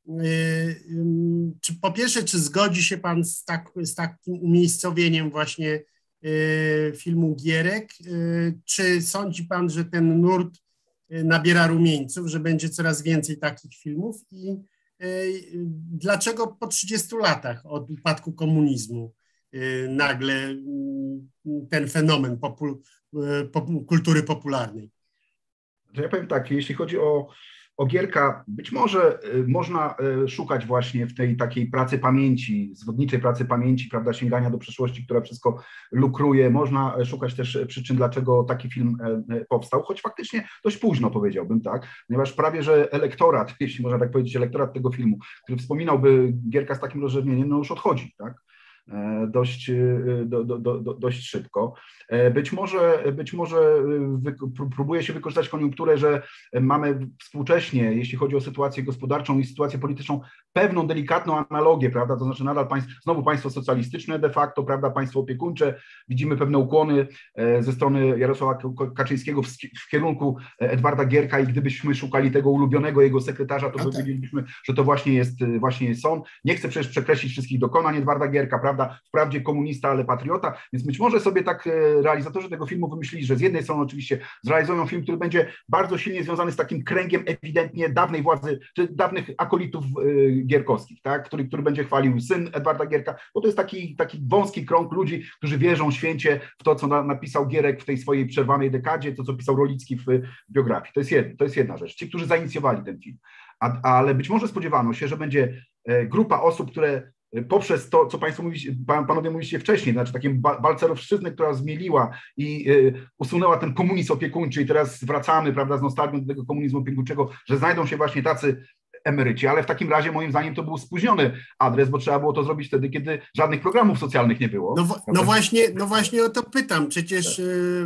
A: Po pierwsze, czy zgodzi się Pan z takim umiejscowieniem właśnie filmu Gierek? Czy sądzi Pan, że ten nurt nabiera rumieńców, że będzie coraz więcej takich filmów? I dlaczego po 30 latach od upadku komunizmu nagle ten fenomen kultury popularnej?
B: Ja powiem tak, jeśli chodzi o Gierka, być może można szukać właśnie w tej takiej pracy pamięci, zwodniczej pracy pamięci, prawda, sięgania do przeszłości, która wszystko lukruje. Można szukać też przyczyn, dlaczego taki film powstał, choć faktycznie dość późno, powiedziałbym, tak, ponieważ prawie że elektorat, jeśli można tak powiedzieć, elektorat tego filmu, który wspominałby Gierka z takim rozrzewnieniem, no już odchodzi, tak, dość szybko. Być może próbuje się wykorzystać koniunkturę, że mamy współcześnie, jeśli chodzi o sytuację gospodarczą i sytuację polityczną, pewną delikatną analogię, prawda, to znaczy nadal znowu państwo socjalistyczne de facto, prawda, państwo opiekuńcze, widzimy pewne ukłony ze strony Jarosława Kaczyńskiego w kierunku Edwarda Gierka i gdybyśmy szukali tego ulubionego jego sekretarza, to powiedzielibyśmy, że to właśnie jest on. Nie chcę przecież przekreślić wszystkich dokonań Edwarda Gierka, prawda, wprawdzie komunista, ale patriota, więc być może sobie tak realizatorzy tego filmu wymyślili, że z jednej strony oczywiście zrealizują film, który będzie bardzo silnie związany z takim kręgiem ewidentnie dawnej władzy, czy dawnych akolitów gierkowskich, tak? który będzie chwalił syn Edwarda Gierka, bo to jest taki wąski krąg ludzi, którzy wierzą święcie w to, co napisał Gierek w tej swojej przerwanej dekadzie, to, co pisał Rolicki w biografii. To jest jedna rzecz. Ci, którzy zainicjowali ten film. Ale być może spodziewano się, że będzie grupa osób, które poprzez to, co panowie mówiliście wcześniej, znaczy taką balcerowszczyznę, która zmieliła i usunęła ten komunizm opiekuńczy i teraz wracamy, prawda, z nostalgią do tego komunizmu opiekuńczego, że znajdą się właśnie tacy emeryci, ale w takim razie moim zdaniem to był spóźniony adres, bo trzeba było to zrobić wtedy, kiedy żadnych programów socjalnych nie było.
A: No właśnie o to pytam. Przecież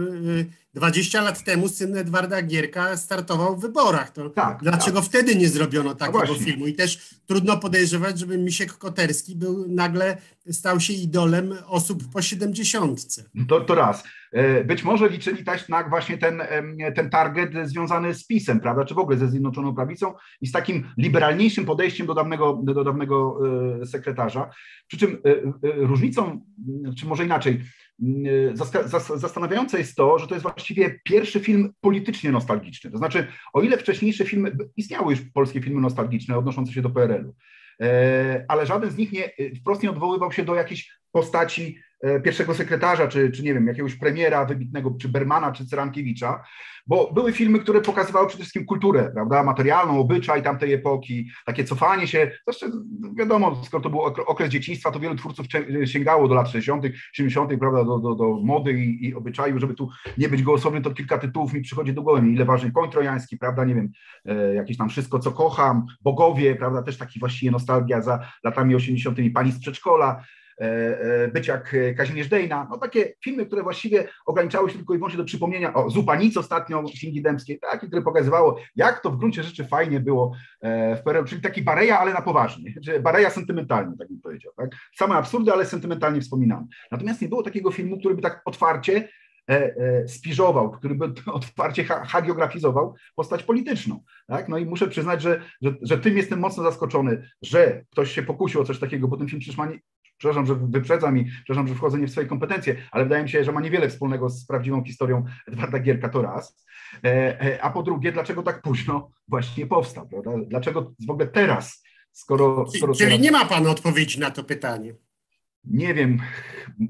A: 20 lat temu syn Edwarda Gierka startował w wyborach. To dlaczego wtedy nie zrobiono takiego filmu? I też trudno podejrzewać, żeby Misiek Koterski nagle stał się idolem osób po 70.
B: To raz. Być może liczyli też na właśnie ten target związany z PiS-em, prawda, czy w ogóle ze Zjednoczoną Prawicą i z takim liberalniejszym podejściem do dawnego sekretarza. Przy czym różnicą, czy może inaczej, zastanawiające jest to, że to jest właściwie pierwszy film politycznie nostalgiczny. To znaczy, o ile wcześniejsze filmy, istniały już polskie filmy nostalgiczne odnoszące się do PRL-u, ale żaden z nich wprost nie odwoływał się do jakiejś postaci pierwszego sekretarza, czy nie wiem, jakiegoś premiera wybitnego, czy Bermana, czy Cyrankiewicza, bo były filmy, które pokazywały przede wszystkim kulturę, prawda, materialną, obyczaj tamtej epoki, takie cofanie się, zresztą wiadomo, skoro to był okres dzieciństwa, to wielu twórców sięgało do lat 60., 70., prawda, do mody i obyczaju, żeby tu nie być gołosłownym, to kilka tytułów mi przychodzi do głowy, Ile waży koń trojański, prawda, nie wiem, jakieś tam Wszystko, co kocham, Bogowie, prawda, też taki właściwie nostalgia za latami 80., Pani z przedszkola, Być jak Kazimierz Dejna, no takie filmy, które właściwie ograniczały się tylko i wyłącznie do przypomnienia, Zupa nic ostatnio Kingi Dębskiej, takie, które pokazywało, jak to w gruncie rzeczy fajnie było w PRL, czyli taki Bareja, ale na poważnie, Bareja sentymentalnie, tak bym powiedział, tak? Same absurdy, ale sentymentalnie wspominany. Natomiast nie było takiego filmu, który by tak otwarcie spiżował, który by otwarcie hagiografizował postać polityczną. Tak? No i muszę przyznać, że tym jestem mocno zaskoczony, że ktoś się pokusił o coś takiego, bo ten film przecież ma, przepraszam, że wyprzedzam i przepraszam, że wchodzę nie w swoje kompetencje, ale wydaje mi się, że ma niewiele wspólnego z prawdziwą historią Edwarda Gierka, to raz. A po drugie, dlaczego tak późno właśnie powstał? Prawda? Dlaczego w ogóle teraz, skoro
A: Czyli nie ma pan odpowiedzi na to pytanie?
B: Nie wiem.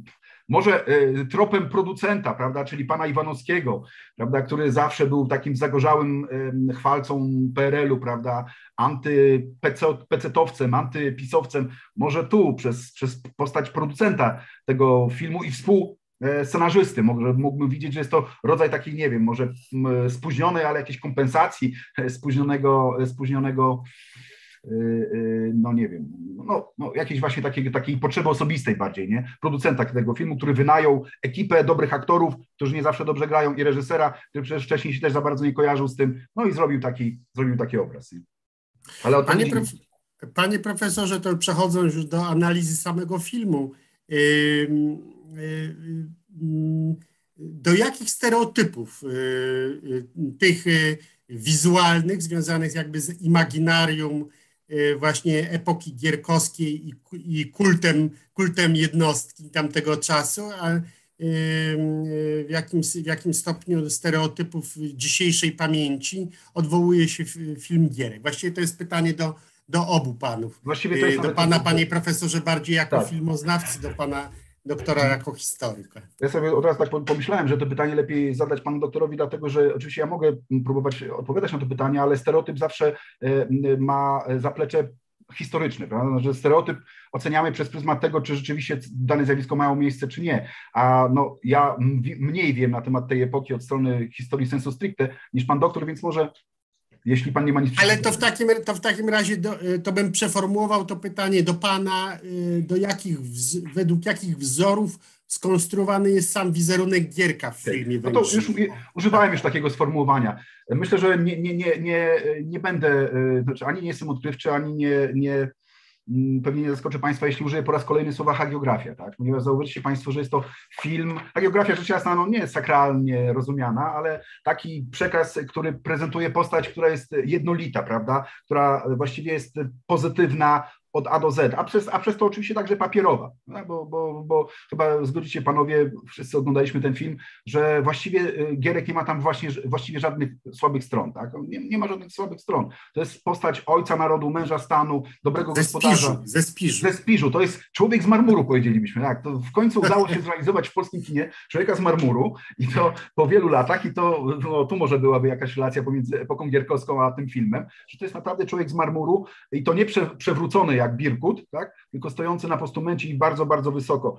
B: może tropem producenta, prawda, czyli pana Iwanowskiego, prawda, który zawsze był takim zagorzałym chwalcą PRL-u, prawda, antypecetowcem, antypisowcem, może tu przez postać producenta tego filmu i współscenarzysty. Mógłbym widzieć, że jest to rodzaj takiej, nie wiem, może spóźnionej, ale jakiejś kompensacji spóźnionego no nie wiem, jakiejś właśnie takiej potrzeby osobistej bardziej, nie? Producenta tego filmu, który wynajął ekipę dobrych aktorów, którzy nie zawsze dobrze grają i reżysera, który przecież wcześniej się też za bardzo nie kojarzył z tym, no i zrobił taki obraz. Nie? Ale
A: Panie profesorze, to przechodząc już do analizy samego filmu, do jakich stereotypów tych wizualnych, związanych jakby z imaginarium właśnie epoki gierkowskiej i kultem jednostki tamtego czasu, a w jakim stopniu stereotypów dzisiejszej pamięci odwołuje się film Gierek? Właściwie to jest pytanie do obu panów.
B: Właściwie to jest
A: do pana, panie profesorze, bardziej jako filmoznawcy, do pana doktora jako historyka.
B: Ja sobie od razu tak pomyślałem, że to pytanie lepiej zadać panu doktorowi, dlatego że oczywiście ja mogę próbować odpowiadać na to pytanie, ale stereotyp zawsze ma zaplecze historyczne, prawda? Że stereotyp oceniamy przez pryzmat tego, czy rzeczywiście dane zjawisko mają miejsce, czy nie. A no, ja mniej wiem na temat tej epoki od strony historii sensu stricte niż pan doktor, więc może jeśli pan nie ma nic przeciwko.
A: Ale to w takim razie to bym przeformułował to pytanie do pana, według jakich wzorów skonstruowany jest sam wizerunek Gierka w filmie.
B: No to już używałem już takiego sformułowania. Myślę, że nie będę, znaczy ani nie jestem odkrywczy, ani pewnie nie zaskoczę państwa, jeśli użyję po raz kolejny słowa hagiografia, tak? Ponieważ zauważycie państwo, że jest to film, hagiografia rzecz jasna nie jest sakralnie rozumiana, ale taki przekaz, który prezentuje postać, która jest jednolita, prawda? Która właściwie jest pozytywna od A do Z, a przez to oczywiście także papierowa, no? Bo chyba zgodzicie panowie, wszyscy oglądaliśmy ten film, że właściwie Gierek nie ma tam właściwie żadnych słabych stron, tak? Nie ma żadnych słabych stron. To jest postać ojca narodu, męża stanu, dobrego gospodarza.
A: Ze Spiżu.
B: To jest człowiek z marmuru, powiedzielibyśmy, tak? To w końcu udało się zrealizować w polskim kinie człowieka z marmuru i to po wielu latach i to tu może byłaby jakaś relacja pomiędzy epoką gierkowską a tym filmem, że to jest naprawdę człowiek z marmuru i to nie przewrócony jak Birkut, tak? Tylko stojący na postumencie i bardzo, bardzo wysoko.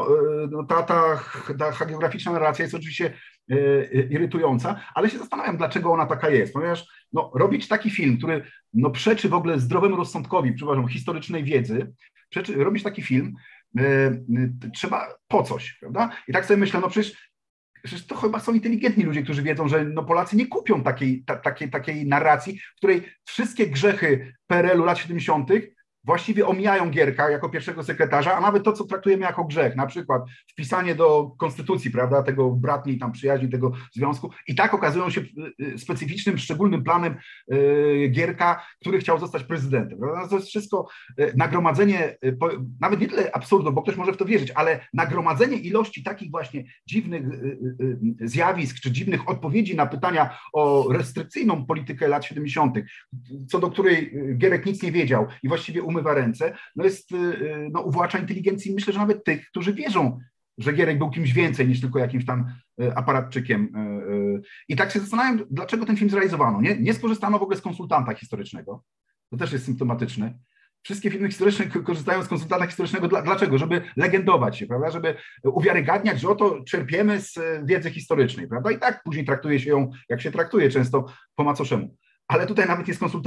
B: Ta hagiograficzna narracja jest oczywiście irytująca, ale się zastanawiam, dlaczego ona taka jest, ponieważ robić taki film, który przeczy w ogóle zdrowemu rozsądkowi, przepraszam, historycznej wiedzy, robić taki film trzeba po coś, prawda? I tak sobie myślę, przecież to chyba są inteligentni ludzie, którzy wiedzą, że Polacy nie kupią takiej narracji, w której wszystkie grzechy PRL-u lat 70. właściwie omijają Gierka jako pierwszego sekretarza, a nawet to, co traktujemy jako grzech, na przykład wpisanie do konstytucji, prawda, tego bratniej tam przyjaźni, tego związku i tak okazują się specyficznym, szczególnym planem Gierka, który chciał zostać prezydentem. Prawda? To jest wszystko nagromadzenie, nawet nie tyle absurdu, bo ktoś może w to wierzyć, ale nagromadzenie ilości takich właśnie dziwnych zjawisk, czy dziwnych odpowiedzi na pytania o restrykcyjną politykę lat 70., co do której Gierek nic nie wiedział i właściwie umywa ręce, uwłacza inteligencji, myślę, że nawet tych, którzy wierzą, że Gierek był kimś więcej niż tylko jakimś tam aparatczykiem. I tak się zastanawiam, dlaczego ten film zrealizowano. Nie skorzystano w ogóle z konsultanta historycznego. To też jest symptomatyczne. Wszystkie filmy historyczne korzystają z konsultanta historycznego. Dlaczego? Żeby legendować się, prawda? Żeby uwiarygadniać, że oto czerpiemy z wiedzy historycznej, prawda? I tak później traktuje się ją, jak się traktuje, często po macoszemu. Ale tutaj nawet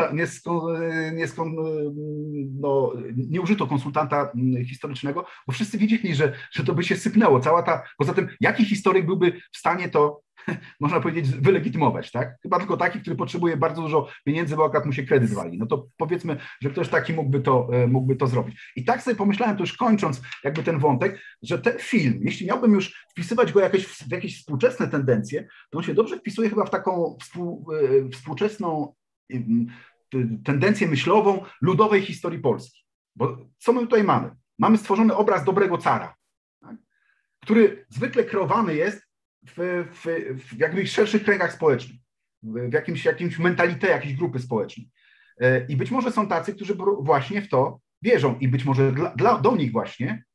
B: nie użyto konsultanta historycznego, bo wszyscy wiedzieli, że to by się sypnęło. Poza tym, jaki historyk byłby w stanie to, można powiedzieć, wylegitymować, tak? Chyba tylko taki, który potrzebuje bardzo dużo pieniędzy, bo akurat mu się kredyt wali. No to powiedzmy, że ktoś taki mógłby to zrobić. I tak sobie pomyślałem, to już kończąc jakby ten wątek, że ten film, jeśli miałbym już wpisywać go w jakieś współczesne tendencje, to on się dobrze wpisuje chyba w taką współczesną tendencję myślową ludowej historii Polski. Bo co my tutaj mamy? Mamy stworzony obraz dobrego cara, tak? Który zwykle kreowany jest w jakimś szerszych kręgach społecznych, w jakimś mentalite jakiejś grupy społecznej. I być może są tacy, którzy właśnie w to wierzą i być może do nich właśnie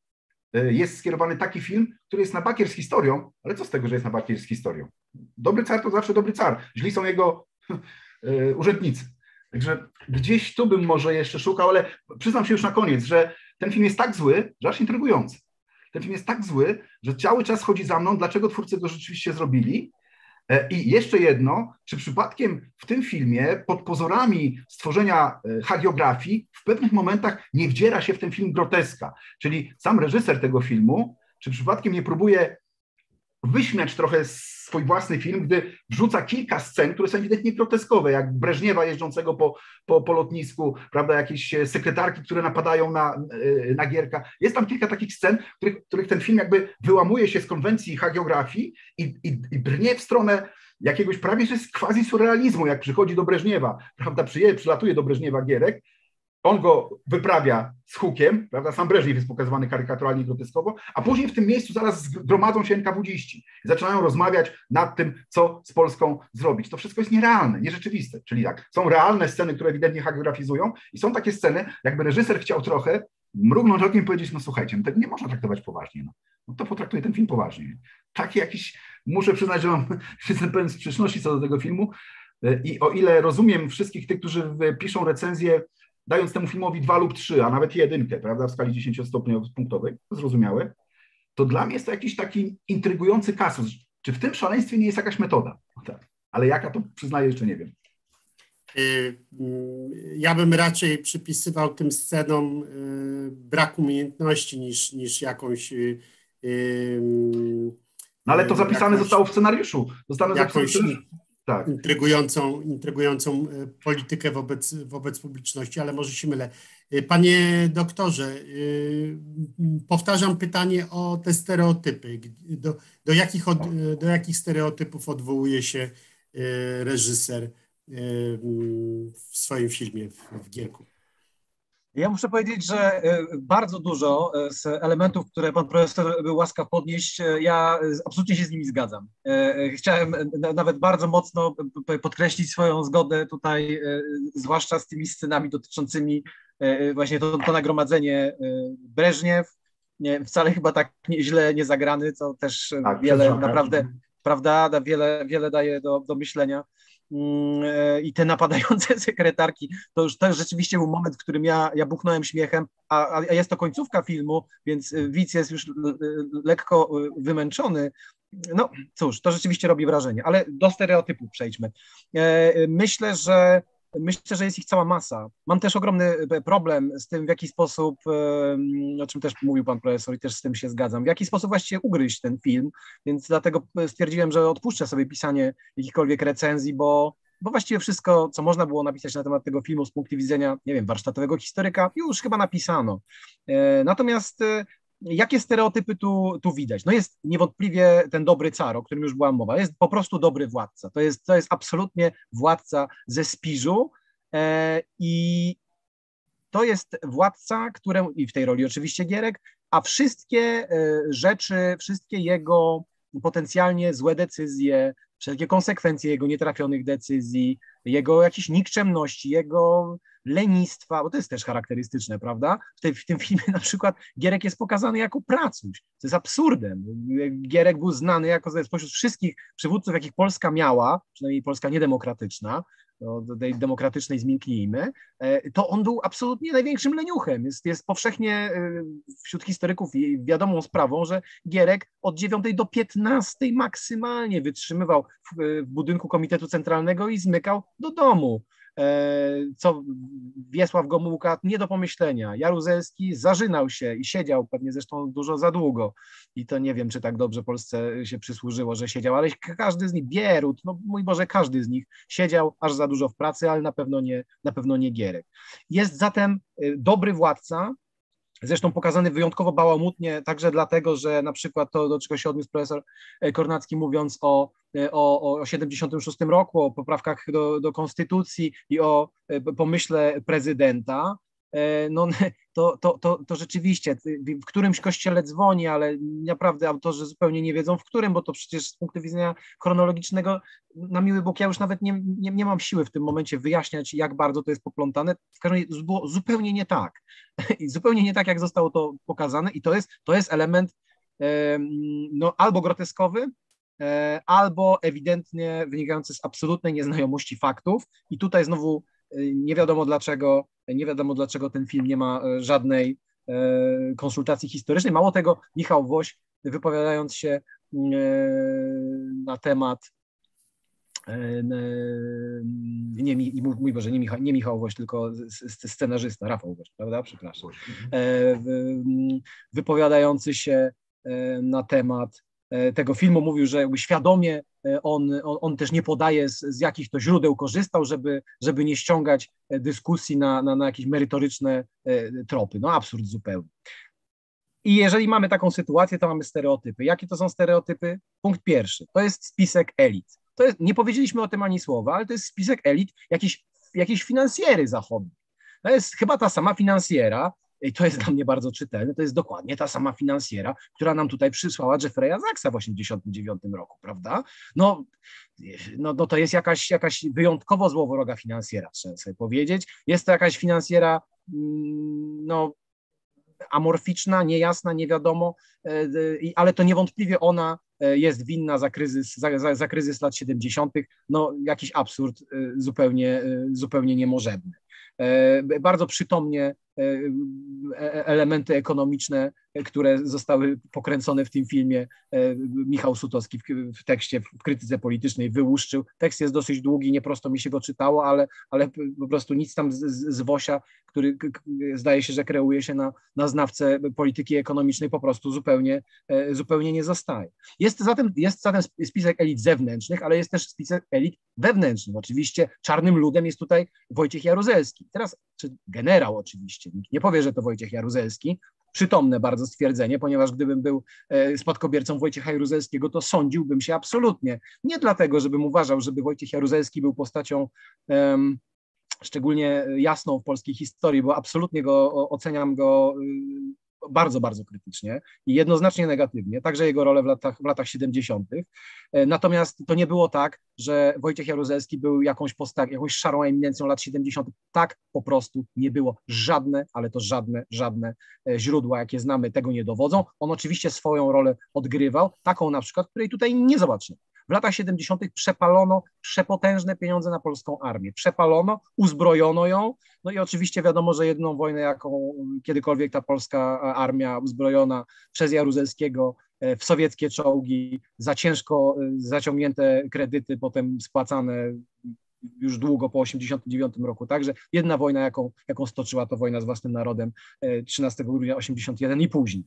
B: jest skierowany taki film, który jest na bakier z historią, ale co z tego, że jest na bakier z historią? Dobry car to zawsze dobry car. Źli są jego urzędnicy. Także gdzieś tu bym może jeszcze szukał, ale przyznam się już na koniec, że ten film jest tak zły, że aż intrygujący. Ten film jest tak zły, że cały czas chodzi za mną, dlaczego twórcy to rzeczywiście zrobili. I jeszcze jedno, czy przypadkiem w tym filmie pod pozorami stworzenia hagiografii w pewnych momentach nie wdziera się w ten film groteska, czyli sam reżyser tego filmu, czy przypadkiem nie próbuje wyśmiać trochę swój własny film, gdy wrzuca kilka scen, które są ewidentnie groteskowe, jak Breżniewa jeżdżącego po lotnisku, prawda, jakieś sekretarki, które napadają na Gierka. Jest tam kilka takich scen, których ten film jakby wyłamuje się z konwencji hagiografii i brnie w stronę jakiegoś prawie że quasi-surrealizmu, jak przychodzi do Breżniewa, prawda, przylatuje do Breżniewa Gierek, on go wyprawia z hukiem, prawda? Sam Breżniew jest pokazywany karykaturalnie, groteskowo, a później w tym miejscu zaraz zgromadzą się NKWD-ści i zaczynają rozmawiać nad tym, co z Polską zrobić. To wszystko jest nierealne, nierzeczywiste. Czyli tak, są realne sceny, które ewidentnie hagiografizują i są takie sceny, jakby reżyser chciał trochę mrugnąć okiem i powiedzieć, no słuchajcie, no tego nie można traktować poważnie. No to potraktuję ten film poważnie. Taki jakiś, muszę przyznać, że jestem pełen sprzeczności co do tego filmu i o ile rozumiem wszystkich tych, którzy piszą recenzje, dając temu filmowi 2 lub 3, a nawet 1, prawda, w skali 10-stopniowo-punktowej, zrozumiałe, to dla mnie jest to jakiś taki intrygujący kasus. Czy w tym szaleństwie nie jest jakaś metoda? No tak. Ale jaka, to przyznaję, jeszcze nie wiem.
A: Ja bym raczej przypisywał tym scenom brak umiejętności niż jakąś...
B: No ale to zapisane zostało w scenariuszu.
A: Tak. Intrygującą politykę wobec publiczności, ale może się mylę. Panie doktorze, powtarzam pytanie o te stereotypy. Do jakich stereotypów odwołuje się reżyser w swoim filmie w Gierku?
C: Ja muszę powiedzieć, że bardzo dużo z elementów, które pan profesor był łaskaw podnieść, ja absolutnie się z nimi zgadzam. Chciałem nawet bardzo mocno podkreślić swoją zgodę tutaj, zwłaszcza z tymi scenami dotyczącymi właśnie to nagromadzenie Breżniew, wcale chyba tak źle nie zagrany, co też tak, wiele naprawdę, prawda, wiele daje do myślenia. I te napadające sekretarki, to już rzeczywiście był moment, w którym ja buchnąłem śmiechem, a jest to końcówka filmu, więc widz jest już lekko wymęczony. No cóż, to rzeczywiście robi wrażenie, ale do stereotypów przejdźmy. Myślę, że jest ich cała masa. Mam też ogromny problem z tym, w jaki sposób, o czym też mówił pan profesor i też z tym się zgadzam, w jaki sposób właściwie ugryźć ten film, więc dlatego stwierdziłem, że odpuszczę sobie pisanie jakichkolwiek recenzji, bo właściwie wszystko, co można było napisać na temat tego filmu z punktu widzenia, nie wiem, warsztatowego historyka, już chyba napisano. Natomiast jakie stereotypy tu widać? No jest niewątpliwie ten dobry car, o którym już była mowa, jest po prostu dobry władca, to jest absolutnie władca ze Spiżu i to jest władca, któremu, i w tej roli oczywiście Gierek, a wszystkie rzeczy, wszystkie jego potencjalnie złe decyzje, wszelkie konsekwencje jego nietrafionych decyzji, jego jakiejś nikczemności, jego lenistwa, bo to jest też charakterystyczne, prawda? W tym filmie na przykład Gierek jest pokazany jako pracuś. To jest absurdem. Gierek był znany jako spośród wszystkich przywódców, jakich Polska miała, przynajmniej Polska niedemokratyczna, do tej demokratycznej zmilknijmy, to on był absolutnie największym leniuchem. Jest powszechnie wśród historyków wiadomą sprawą, że Gierek od 9 do 15 maksymalnie wytrzymywał w budynku Komitetu Centralnego i zmykał do domu. Co Wiesław Gomułka nie do pomyślenia. Jaruzelski zażynał się i siedział pewnie zresztą dużo za długo i to nie wiem, czy tak dobrze Polsce się przysłużyło, że siedział, ale każdy z nich, Bierut, no mój Boże, każdy z nich siedział aż za dużo w pracy, ale na pewno nie Gierek. Jest zatem dobry władca, zresztą pokazany wyjątkowo bałamutnie, także dlatego, że na przykład to, do czego się odniósł profesor Kornacki, mówiąc o 76 roku, o poprawkach do konstytucji i o pomyśle prezydenta, no, to rzeczywiście w którymś kościele dzwoni, ale naprawdę autorzy zupełnie nie wiedzą w którym, bo to przecież z punktu widzenia chronologicznego, na miły Bóg, ja już nawet nie mam siły w tym momencie wyjaśniać, jak bardzo to jest poplątane. W każdym razie było zupełnie nie tak. I zupełnie nie tak, jak zostało to pokazane i to jest element no, albo groteskowy, albo ewidentnie wynikający z absolutnej nieznajomości faktów i tutaj znowu nie wiadomo dlaczego ten film nie ma żadnej konsultacji historycznej. Mało tego, Michał Woś, wypowiadając się na temat mój Boże, nie Michał Woś, tylko scenarzysta, Rafał Woś, prawda? Przepraszam. Wypowiadający się na temat tego filmu mówił, że jakby świadomie on też nie podaje z jakich to źródeł korzystał, żeby nie ściągać dyskusji na jakieś merytoryczne tropy. No absurd zupełnie. I jeżeli mamy taką sytuację, to mamy stereotypy. Jakie to są stereotypy? Punkt pierwszy. To jest spisek elit. Nie powiedzieliśmy o tym ani słowa, ale to jest spisek elit jakiejś finansjery zachodniej. To jest chyba ta sama finansjera, i to jest dla mnie bardzo czytelne, to jest dokładnie ta sama finansjera, która nam tutaj przysłała Jeffrey'a Zacksa w 1989 roku, prawda? No to jest jakaś wyjątkowo złowroga finansjera, trzeba sobie powiedzieć. Jest to jakaś finansjera, no, amorficzna, niejasna, nie wiadomo, ale to niewątpliwie ona jest winna za kryzys lat 70. No jakiś absurd zupełnie niemożebny. Bardzo przytomnie elementy ekonomiczne, które zostały pokręcone w tym filmie, Michał Sutowski w tekście, w krytyce politycznej wyłuszczył. Tekst jest dosyć długi, nie prosto mi się go czytało, ale po prostu nic tam z Wosia, który zdaje się, że kreuje się na znawcę polityki ekonomicznej, po prostu zupełnie nie zostaje. Jest zatem spisek elit zewnętrznych, ale jest też spisek elit wewnętrznych. Oczywiście czarnym ludem jest tutaj Wojciech Jaruzelski. Teraz, czy generał oczywiście, nikt nie powie, że to Wojciech Jaruzelski, przytomne bardzo stwierdzenie, ponieważ gdybym był spadkobiercą Wojciecha Jaruzelskiego, to sądziłbym się absolutnie. Nie dlatego, żebym uważał, żeby Wojciech Jaruzelski był postacią szczególnie jasną w polskiej historii, bo absolutnie oceniam go bardzo, bardzo krytycznie i jednoznacznie negatywnie, także jego rolę w latach 70. Natomiast to nie było tak, że Wojciech Jaruzelski był jakąś szarą eminencją lat 70. Tak po prostu nie było. Żadne, ale to żadne źródła, jakie znamy, tego nie dowodzą. On oczywiście swoją rolę odgrywał, taką na przykład, której tutaj nie zobaczymy. W latach 70. przepalono przepotężne pieniądze na polską armię. Przepalono, uzbrojono ją, no i oczywiście wiadomo, że jedyną wojnę, jaką kiedykolwiek ta polska armia uzbrojona przez Jaruzelskiego w sowieckie czołgi, za ciężko zaciągnięte kredyty, potem spłacane już długo po 1989 roku. Także jedna wojna, jaką stoczyła, to wojna z własnym narodem 13 grudnia 1981 i później.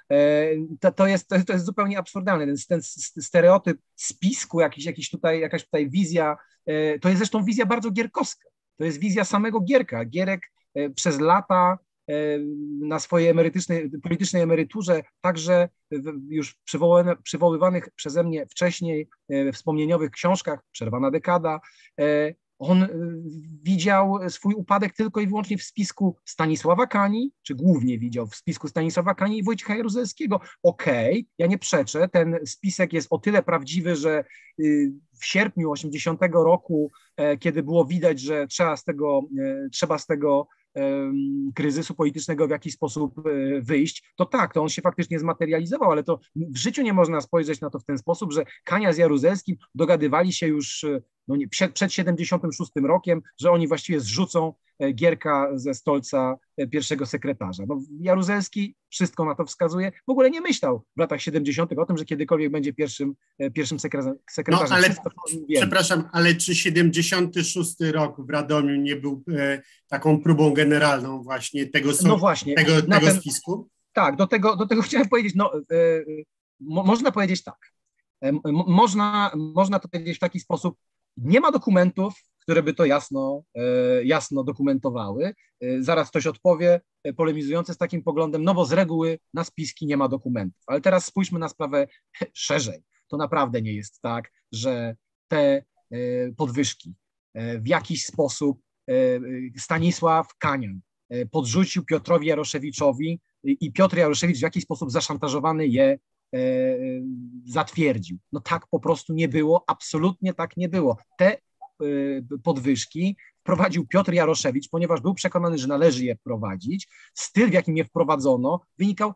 C: To jest zupełnie absurdalne. Ten stereotyp spisku, jakaś tutaj wizja, to jest zresztą wizja bardzo gierkowska. To jest wizja samego Gierka. Gierek przez lata na swojej politycznej emeryturze, także już przywoływanych przeze mnie wcześniej wspomnieniowych książkach, Przerwana dekada, on widział swój upadek tylko i wyłącznie w spisku Stanisława Kani, czy głównie widział w spisku Stanisława Kani i Wojciecha Jaruzelskiego. Okej, ja nie przeczę, ten spisek jest o tyle prawdziwy, że w sierpniu 80 roku, kiedy było widać, że trzeba z tego kryzysu politycznego w jakiś sposób wyjść, to tak, to on się faktycznie zmaterializował, ale to w życiu nie można spojrzeć na to w ten sposób, że Kania z Jaruzelskim dogadywali się już przed 76 rokiem, że oni właściwie zrzucą Gierka ze stolca pierwszego sekretarza. No, Jaruzelski, wszystko na to wskazuje, w ogóle nie myślał w latach 70. o tym, że kiedykolwiek będzie pierwszym sekretarzem.
A: No, ale przepraszam, ale czy 76 rok w Radomiu nie był taką próbą generalną właśnie tego spisku?
C: Tak, do tego chciałem powiedzieć, można powiedzieć tak. Można to powiedzieć w taki sposób, nie ma dokumentów, które by to jasno dokumentowały. Zaraz ktoś odpowie, polemizujący z takim poglądem, no bo z reguły na spiski nie ma dokumentów. Ale teraz spójrzmy na sprawę szerzej. To naprawdę nie jest tak, że te podwyżki w jakiś sposób Stanisław Kanian podrzucił Piotrowi Jaroszewiczowi i Piotr Jaroszewicz w jakiś sposób zaszantażowany je zatwierdził. No tak po prostu nie było, absolutnie tak nie było. Te podwyżki wprowadził Piotr Jaroszewicz, ponieważ był przekonany, że należy je wprowadzić. Styl, w jakim je wprowadzono, wynikał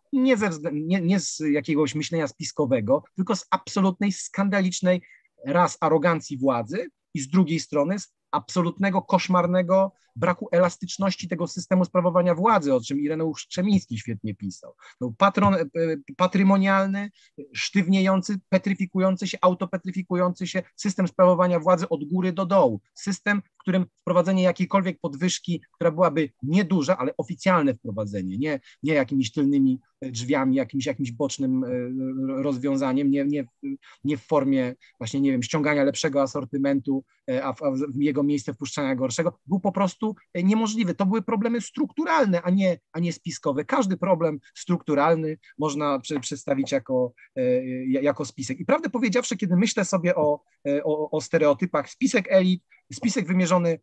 C: nie z jakiegoś myślenia spiskowego, tylko z absolutnej, skandalicznej raz arogancji władzy i z drugiej strony z absolutnego, koszmarnego braku elastyczności tego systemu sprawowania władzy, o czym Ireneusz Krzemiński świetnie pisał. Był patrymonialny, sztywniejący, petryfikujący się, autopetryfikujący się system sprawowania władzy od góry do dołu. System, w którym wprowadzenie jakiejkolwiek podwyżki, która byłaby nieduża, ale oficjalne wprowadzenie, nie jakimiś tylnymi drzwiami, jakimś bocznym rozwiązaniem, nie w formie właśnie, nie wiem, ściągania lepszego asortymentu, a w jego miejsce wpuszczania gorszego, był po prostu niemożliwy. To były problemy strukturalne, a nie spiskowe. Każdy problem strukturalny można przedstawić jako spisek. I prawdę powiedziawszy, kiedy myślę sobie o stereotypach, spisek elit, spisek wymierzony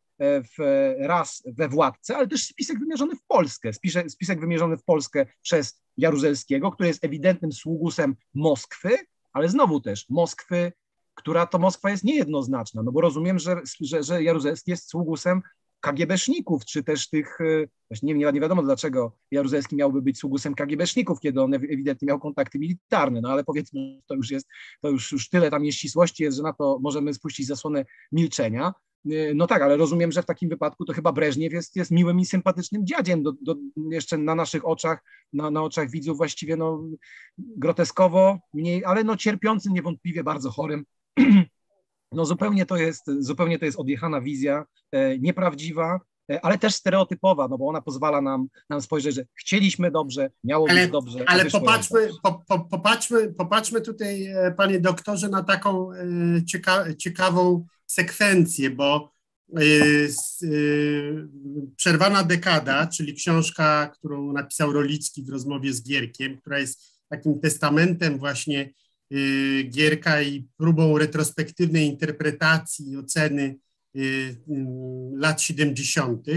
C: raz we władcę, ale też spisek wymierzony w Polskę. Spisek wymierzony w Polskę przez Jaruzelskiego, który jest ewidentnym sługusem Moskwy, ale znowu też Moskwy, która to Moskwa jest niejednoznaczna, no bo rozumiem, że Jaruzelski jest sługusem KGB-szników, czy też tych, nie wiadomo dlaczego Jaruzelski miałby być sługusem KGB-szników, kiedy on ewidentnie miał kontakty militarne, no ale powiedzmy, to już tyle tam nieścisłości jest, że na to możemy spuścić zasłonę milczenia. No tak, ale rozumiem, że w takim wypadku to chyba Breżniew jest miłym i sympatycznym dziadziem, jeszcze na naszych oczach, na oczach widzów właściwie groteskowo, mniej, ale cierpiącym, niewątpliwie bardzo chorym. No zupełnie to jest odjechana wizja, nieprawdziwa, ale też stereotypowa, no bo ona pozwala nam spojrzeć, że chcieliśmy dobrze, miało być dobrze.
A: Ale popatrzmy tutaj, panie doktorze, na taką ciekawą sekwencję, bo Przerwana dekada, czyli książka, którą napisał Rolicki w rozmowie z Gierkiem, która jest takim testamentem właśnie Gierka i próbą retrospektywnej interpretacji i oceny lat 70.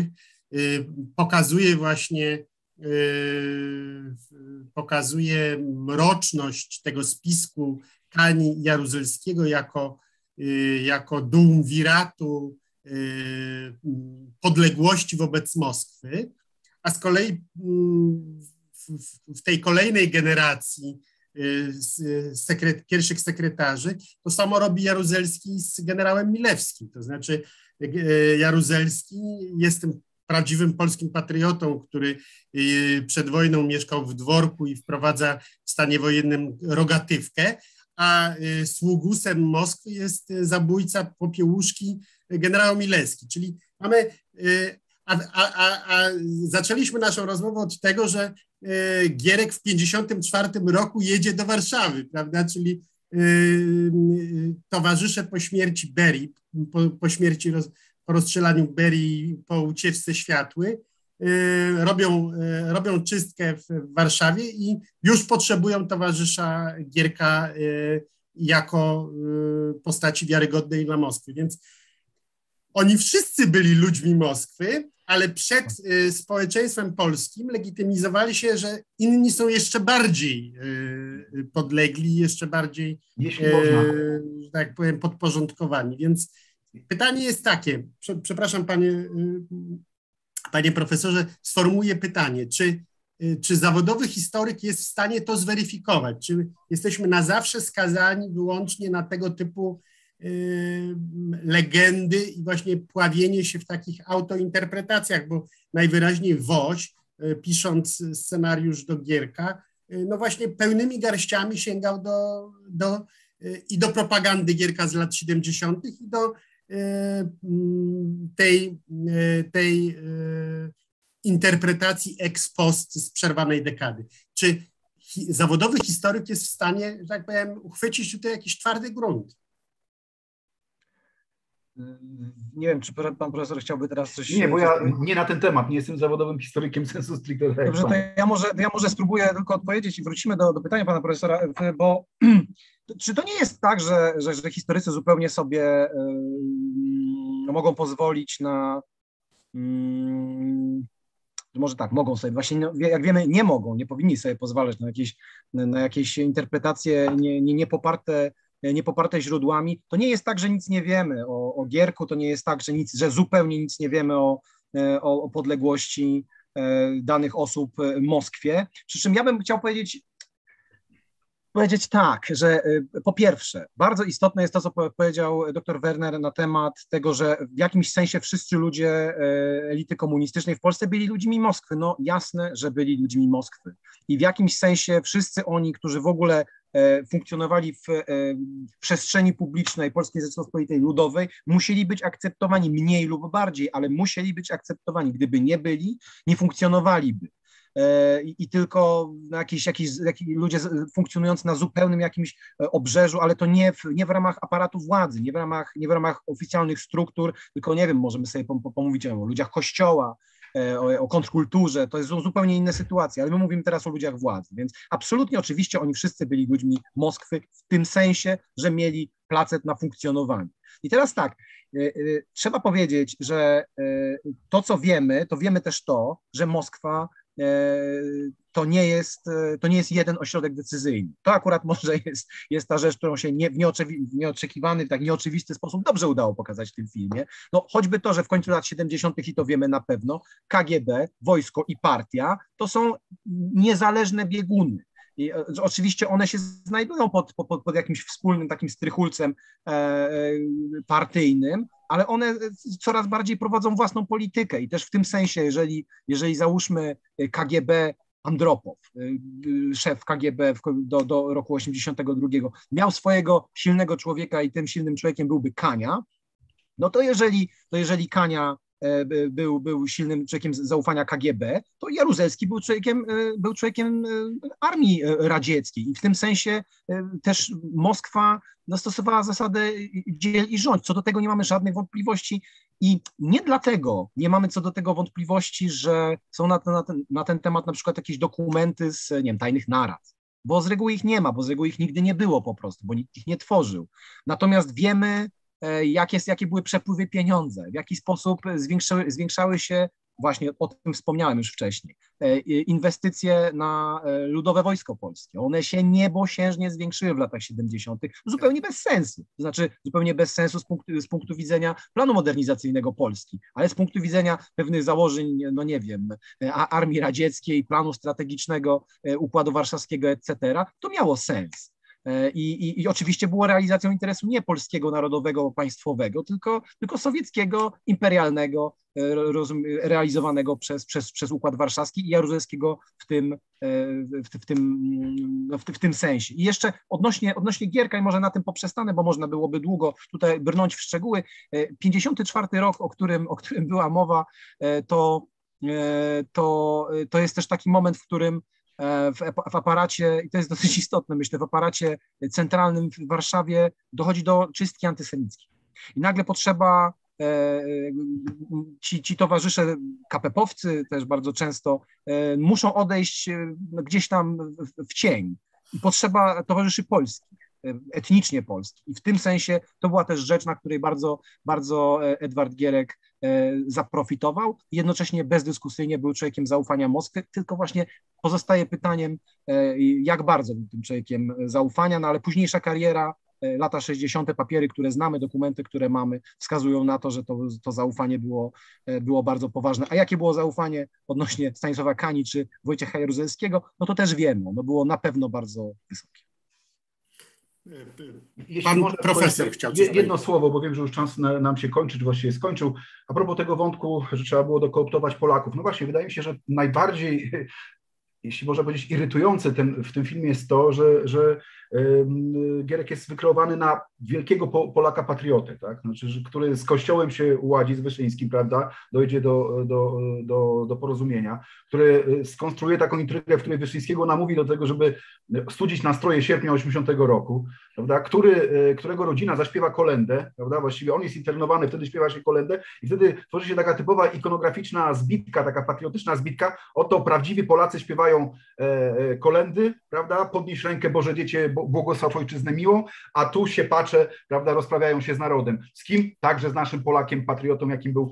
A: Pokazuje mroczność tego spisku Kani Jaruzelskiego jako duumviratu podległości wobec Moskwy, a z kolei w tej kolejnej generacji pierwszych sekretarzy to samo robi Jaruzelski z generałem Milewskim. To znaczy Jaruzelski jest tym prawdziwym polskim patriotą, który przed wojną mieszkał w Dworku i wprowadza w stanie wojennym rogatywkę, a sługusem Moskwy jest zabójca Popiełuszki generał Milewski. Czyli mamy, zaczęliśmy naszą rozmowę od tego, że Gierek w 1954 roku jedzie do Warszawy, prawda, czyli towarzysze po śmierci Berii, po rozstrzelaniu Berii, po ucieczce Światły, robią czystkę w Warszawie i już potrzebują towarzysza Gierka jako postaci wiarygodnej dla Moskwy. Więc oni wszyscy byli ludźmi Moskwy, ale przed społeczeństwem polskim legitymizowali się, że inni są jeszcze bardziej podlegli, jeszcze bardziej, że tak powiem, podporządkowani. Więc pytanie jest takie, przepraszam panie profesorze, sformułuję pytanie, czy zawodowy historyk jest w stanie to zweryfikować? Czy jesteśmy na zawsze skazani wyłącznie na tego typu legendy i właśnie pławienie się w takich autointerpretacjach, bo najwyraźniej Woś, pisząc scenariusz do Gierka, no właśnie pełnymi garściami sięgał do propagandy Gierka z lat 70. i do tej interpretacji ex post z przerwanej dekady. Czy zawodowy historyk jest w stanie, że tak powiem, uchwycić tutaj jakiś twardy grunt?
C: Nie wiem, czy pan profesor chciałby teraz coś...
B: Nie, bo ja nie na ten temat, nie jestem zawodowym historykiem sensu stricto.
C: Dobrze, to ja może spróbuję tylko odpowiedzieć i wrócimy do pytania pana profesora, bo czy to nie jest tak, że historycy zupełnie sobie mogą pozwolić może tak, mogą sobie, właśnie jak wiemy, nie mogą, nie powinni sobie pozwalać na jakieś interpretacje nie poparte źródłami. To nie jest tak, że nic nie wiemy o Gierku, to nie jest tak, że zupełnie nic nie wiemy o podległości danych osób Moskwie. Przy czym ja bym chciał powiedzieć tak, że po pierwsze, bardzo istotne jest to, co powiedział dr Werner na temat tego, że w jakimś sensie wszyscy ludzie elity komunistycznej w Polsce byli ludźmi Moskwy. No jasne, że byli ludźmi Moskwy. I w jakimś sensie wszyscy oni, którzy w ogóle funkcjonowali w przestrzeni publicznej Polskiej Rzeczypospolitej Ludowej, musieli być akceptowani mniej lub bardziej, ale musieli być akceptowani. Gdyby nie byli, nie funkcjonowaliby. I tylko jakiś ludzie funkcjonujący na zupełnym jakimś obrzeżu, ale to nie w ramach aparatu władzy, nie w ramach oficjalnych struktur, tylko nie wiem, możemy sobie pomówić o ludziach kościoła, o kontrkulturze, to są zupełnie inne sytuacje, ale my mówimy teraz o ludziach władzy, więc absolutnie oczywiście oni wszyscy byli ludźmi Moskwy w tym sensie, że mieli placet na funkcjonowanie. I teraz tak, trzeba powiedzieć, że to, co wiemy, to wiemy też to, że Moskwa to nie jest jeden ośrodek decyzyjny. To akurat może jest ta rzecz, którą się w nieoczekiwany, tak nieoczywisty sposób dobrze udało pokazać w tym filmie. No choćby to, że w końcu lat 70. i to wiemy na pewno, KGB, wojsko i partia to są niezależne bieguny. I oczywiście one się znajdują pod jakimś wspólnym takim strychulcem partyjnym, ale one coraz bardziej prowadzą własną politykę i też w tym sensie, jeżeli załóżmy KGB, Andropow, szef KGB do roku 82, miał swojego silnego człowieka i tym silnym człowiekiem byłby Kania, no to jeżeli Kania był silnym człowiekiem zaufania KGB, to Jaruzelski był człowiekiem armii radzieckiej i w tym sensie też Moskwa stosowała zasadę dziel i rządź. Co do tego nie mamy żadnych wątpliwości i nie dlatego nie mamy co do tego wątpliwości, że są na ten temat na przykład jakieś dokumenty z, nie wiem, tajnych narad, bo z reguły ich nie ma, bo z reguły ich nigdy nie było po prostu, bo nikt ich nie tworzył. Natomiast wiemy, jakie były przepływy pieniądze, w jaki sposób zwiększały się, właśnie o tym wspomniałem już wcześniej, inwestycje na Ludowe Wojsko Polskie. One się niebosiężnie zwiększyły w latach 70. zupełnie bez sensu. To znaczy zupełnie bez sensu z punktu widzenia planu modernizacyjnego Polski, ale z punktu widzenia pewnych założeń, no nie wiem, armii radzieckiej, planu strategicznego, Układu Warszawskiego, etc., to miało sens. I oczywiście było realizacją interesu nie polskiego, narodowego, państwowego, tylko sowieckiego, imperialnego, realizowanego przez Układ Warszawski i Jaruzelskiego w tym sensie. I jeszcze odnośnie Gierka, i może na tym poprzestanę, bo można byłoby długo tutaj brnąć w szczegóły. 54 rok, o którym była mowa, to jest też taki moment, w którym w aparacie, i to jest dosyć istotne, myślę, w aparacie centralnym w Warszawie dochodzi do czystki antysemickiej. I nagle potrzeba, ci towarzysze KP-owcy też bardzo często muszą odejść gdzieś tam w cień. I potrzeba towarzyszy polskich, etnicznie polskich. I w tym sensie to była też rzecz, na której bardzo, bardzo Edward Gierek zaprofitował. Jednocześnie bezdyskusyjnie był człowiekiem zaufania Moskwy, tylko właśnie pozostaje pytaniem, jak bardzo był tym człowiekiem zaufania, no ale późniejsza kariera, lata 60., papiery, które znamy, dokumenty, które mamy, wskazują na to, że to zaufanie było bardzo poważne. A jakie było zaufanie odnośnie Stanisława Kani czy Wojciecha Jaruzelskiego, no to też wiemy, no było na pewno bardzo wysokie.
A: Pan profesor chciał coś
B: jedno słowo, bo wiem, że już czas nam się kończy, czy właściwie skończył. A propos tego wątku, że trzeba było dokooptować Polaków. No właśnie, wydaje mi się, że najbardziej, jeśli można powiedzieć, irytujące w tym filmie jest to, że Gierek jest wykreowany na wielkiego Polaka patriotę, tak? Znaczy, który z Kościołem się uładzi, z Wyszyńskim, prawda, dojdzie do porozumienia, który skonstruuje taką intrygę, w której Wyszyńskiego namówi do tego, żeby studzić nastroje sierpnia 80 roku, prawda, którego rodzina zaśpiewa kolędę, prawda, właściwie on jest internowany, wtedy śpiewa się kolędę i wtedy tworzy się taka typowa ikonograficzna zbitka, taka patriotyczna zbitka, oto prawdziwi Polacy śpiewają kolędy, prawda, podnieś rękę Boże Dziecię, błogosław Ojczyznę miłą, a tu się patrzę, prawda, rozprawiają się z narodem. Z kim? Także z naszym Polakiem, patriotą, jakim był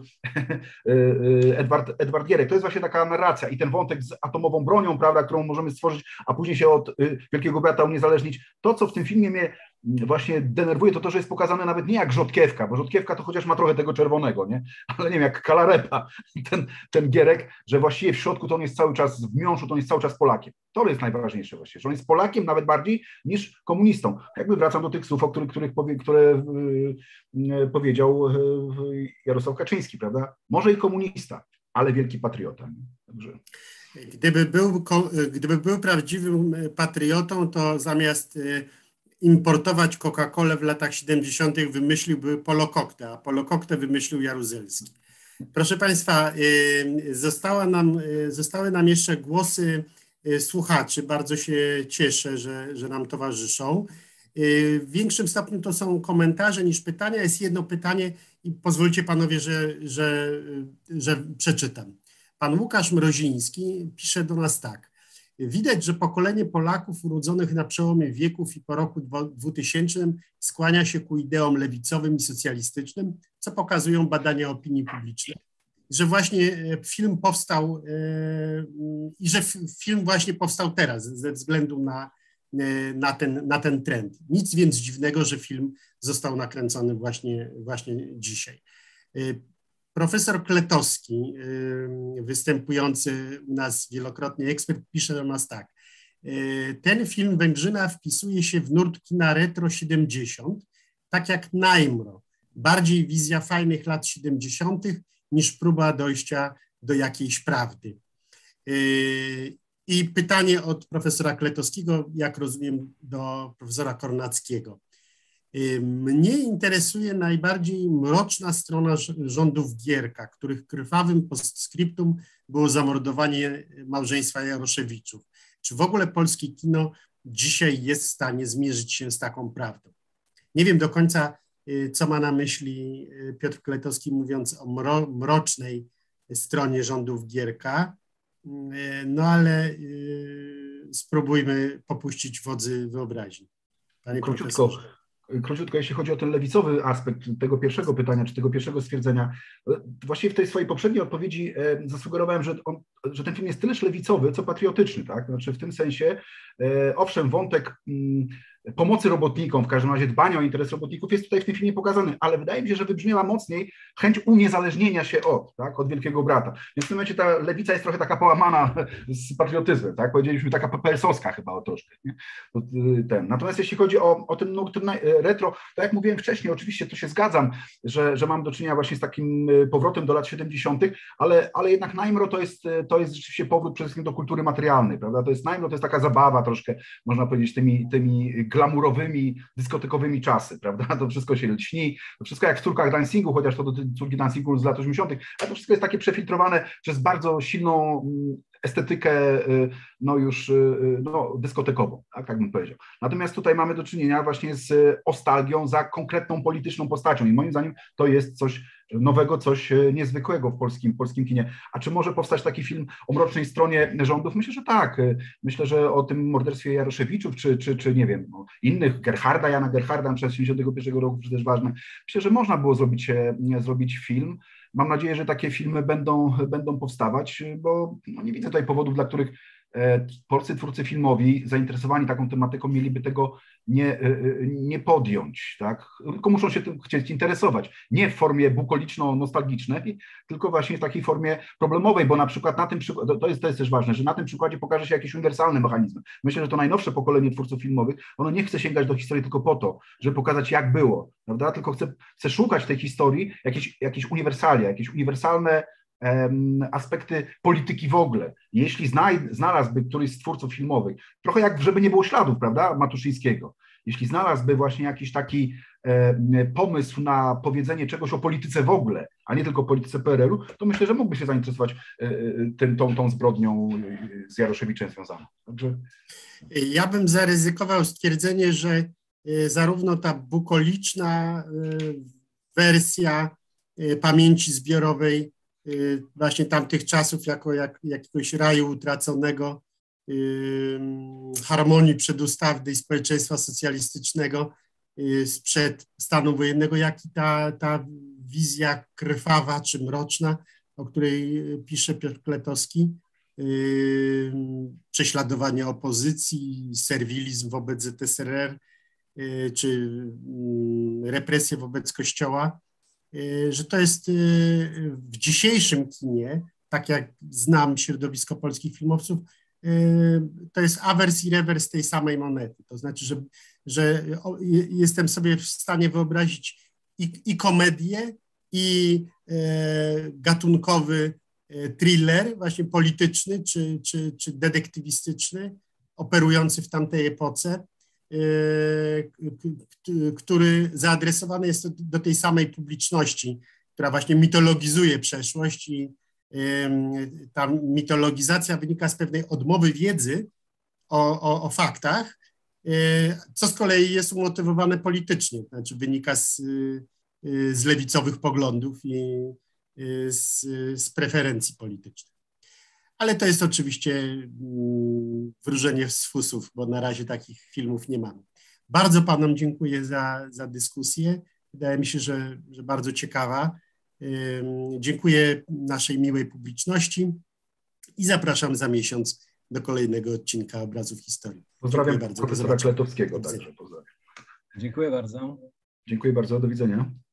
B: Edward Gierek. To jest właśnie taka narracja i ten wątek z atomową bronią, prawda, którą możemy stworzyć, a później się od Wielkiego Brata uniezależnić. To, co w tym filmie mnie właśnie denerwuje, to, że jest pokazane nawet nie jak Rzodkiewka, bo Rzodkiewka to chociaż ma trochę tego czerwonego, nie? Ale nie wiem, jak Kalarepa, ten Gierek, że właściwie w środku to on jest cały czas, w miąższu to on jest cały czas Polakiem. To jest najważniejsze właściwie, że on jest Polakiem nawet bardziej niż komunistą. Jakby wracam do tych słów, które powiedział Jarosław Kaczyński, prawda? Może i komunista, ale wielki patriota. Także...
A: Gdyby był prawdziwym patriotą, to zamiast importować Coca-Colę w latach 70. wymyśliłby Polokoktę, a Polokoktę wymyślił Jaruzelski. Proszę Państwa, zostały nam jeszcze głosy słuchaczy. Bardzo się cieszę, że nam towarzyszą. W większym stopniu to są komentarze niż pytania. Jest jedno pytanie i pozwólcie Panowie, że przeczytam. Pan Łukasz Mroziński pisze do nas tak. Widać, że pokolenie Polaków urodzonych na przełomie wieków i po roku 2000 skłania się ku ideom lewicowym i socjalistycznym, co pokazują badania opinii publicznej. Że właśnie film powstał i że film właśnie powstał teraz ze względu na ten trend. Nic więc dziwnego, że film został nakręcony właśnie dzisiaj. Profesor Kletowski, występujący u nas wielokrotnie ekspert, pisze do nas tak. Ten film Węgrzyna wpisuje się w nurt kina retro 70, tak jak Najmro. Bardziej wizja fajnych lat 70. niż próba dojścia do jakiejś prawdy. I pytanie od profesora Kletowskiego, jak rozumiem, do profesora Kornackiego. Mnie interesuje najbardziej mroczna strona rządów Gierka, których krwawym postscriptum było zamordowanie małżeństwa Jaroszewiczów. Czy w ogóle polskie kino dzisiaj jest w stanie zmierzyć się z taką prawdą? Nie wiem do końca, co ma na myśli Piotr Kletowski, mówiąc o mrocznej stronie rządów Gierka, no ale spróbujmy popuścić wodzy wyobraźni. Panie profesorze.
B: Króciutko, jeśli chodzi o ten lewicowy aspekt tego pierwszego pytania, czy tego pierwszego stwierdzenia, właściwie w tej swojej poprzedniej odpowiedzi zasugerowałem, że ten film jest tyleż lewicowy, co patriotyczny, tak? Znaczy w tym sensie, owszem, wątek pomocy robotnikom, w każdym razie dbania o interes robotników jest tutaj w tym filmie pokazany, ale wydaje mi się, że wybrzmiała mocniej chęć uniezależnienia się od Wielkiego Brata. Więc w tym momencie ta lewica jest trochę taka połamana z patriotyzmem, tak? Powiedzieliśmy taka PPS-owska chyba troszkę. Nie? Natomiast jeśli chodzi o ten retro, tak jak mówiłem wcześniej, oczywiście to się zgadzam, że mam do czynienia właśnie z takim powrotem do lat 70., ale jednak Najmro to jest rzeczywiście powrót przede wszystkim do kultury materialnej, prawda? Najmro to jest taka zabawa troszkę, można powiedzieć, tymi glamurowymi, dyskotekowymi czasy, prawda? To wszystko się lśni, to wszystko jak w córkach dancingu, chociaż to do córki dancingu z lat 80., ale to wszystko jest takie przefiltrowane przez bardzo silną estetykę dyskotekową, tak bym powiedział. Natomiast tutaj mamy do czynienia właśnie z nostalgią za konkretną polityczną postacią i moim zdaniem to jest coś nowego, coś niezwykłego w polskim kinie. A czy może powstać taki film o mrocznej stronie rządów? Myślę, że tak. Myślę, że o tym morderstwie Jaroszewiczów, czy nie wiem, innych, Jana Gerharda przez 1971 roku, przecież ważne. Myślę, że można było zrobić film. Mam nadzieję, że takie filmy będą powstawać, bo nie widzę tutaj powodów, dla których polscy twórcy filmowi zainteresowani taką tematyką mieliby tego nie podjąć, tak? Tylko muszą się tym chcieć interesować. Nie w formie bukoliczno-nostalgicznej, tylko właśnie w takiej formie problemowej, bo na przykład to jest też ważne, że na tym przykładzie pokaże się jakieś uniwersalne mechanizmy. Myślę, że to najnowsze pokolenie twórców filmowych, ono nie chce sięgać do historii tylko po to, żeby pokazać jak było, prawda? Tylko chce szukać w tej historii jakieś uniwersalia, jakieś uniwersalne aspekty polityki w ogóle. Jeśli znalazłby któryś z twórców filmowych, trochę jak Żeby nie było śladów, prawda, Matuszyńskiego, jeśli znalazłby właśnie jakiś taki pomysł na powiedzenie czegoś o polityce w ogóle, a nie tylko polityce PRL-u, to myślę, że mógłby się zainteresować tą zbrodnią z Jaroszewiczem związaną. Także...
A: Ja bym zaryzykował stwierdzenie, że zarówno ta bukoliczna wersja pamięci zbiorowej właśnie tamtych czasów jako jakiegoś raju utraconego, harmonii przedustawnej społeczeństwa socjalistycznego sprzed stanu wojennego, jak i ta wizja krwawa czy mroczna, o której pisze Piotr Kletowski, prześladowanie opozycji, serwilizm wobec ZSRR, czy represje wobec Kościoła, że to jest w dzisiejszym kinie, tak jak znam środowisko polskich filmowców, to jest awers i rewers tej samej monety. To znaczy, że jestem sobie w stanie wyobrazić i komedię, i gatunkowy thriller, właśnie polityczny czy detektywistyczny, operujący w tamtej epoce, który zaadresowany jest do tej samej publiczności, która właśnie mitologizuje przeszłość i ta mitologizacja wynika z pewnej odmowy wiedzy o faktach, co z kolei jest umotywowane politycznie, znaczy wynika z lewicowych poglądów i z preferencji politycznych. Ale to jest oczywiście wróżenie z fusów, bo na razie takich filmów nie mamy. Bardzo panom dziękuję za dyskusję. Wydaje mi się, że bardzo ciekawa. Dziękuję naszej miłej publiczności i zapraszam za miesiąc do kolejnego odcinka Obrazów Historii.
B: Pozdrawiam profesora Kletowskiego także. Pozdrawiam.
C: Dziękuję bardzo.
B: Dziękuję bardzo. Do widzenia.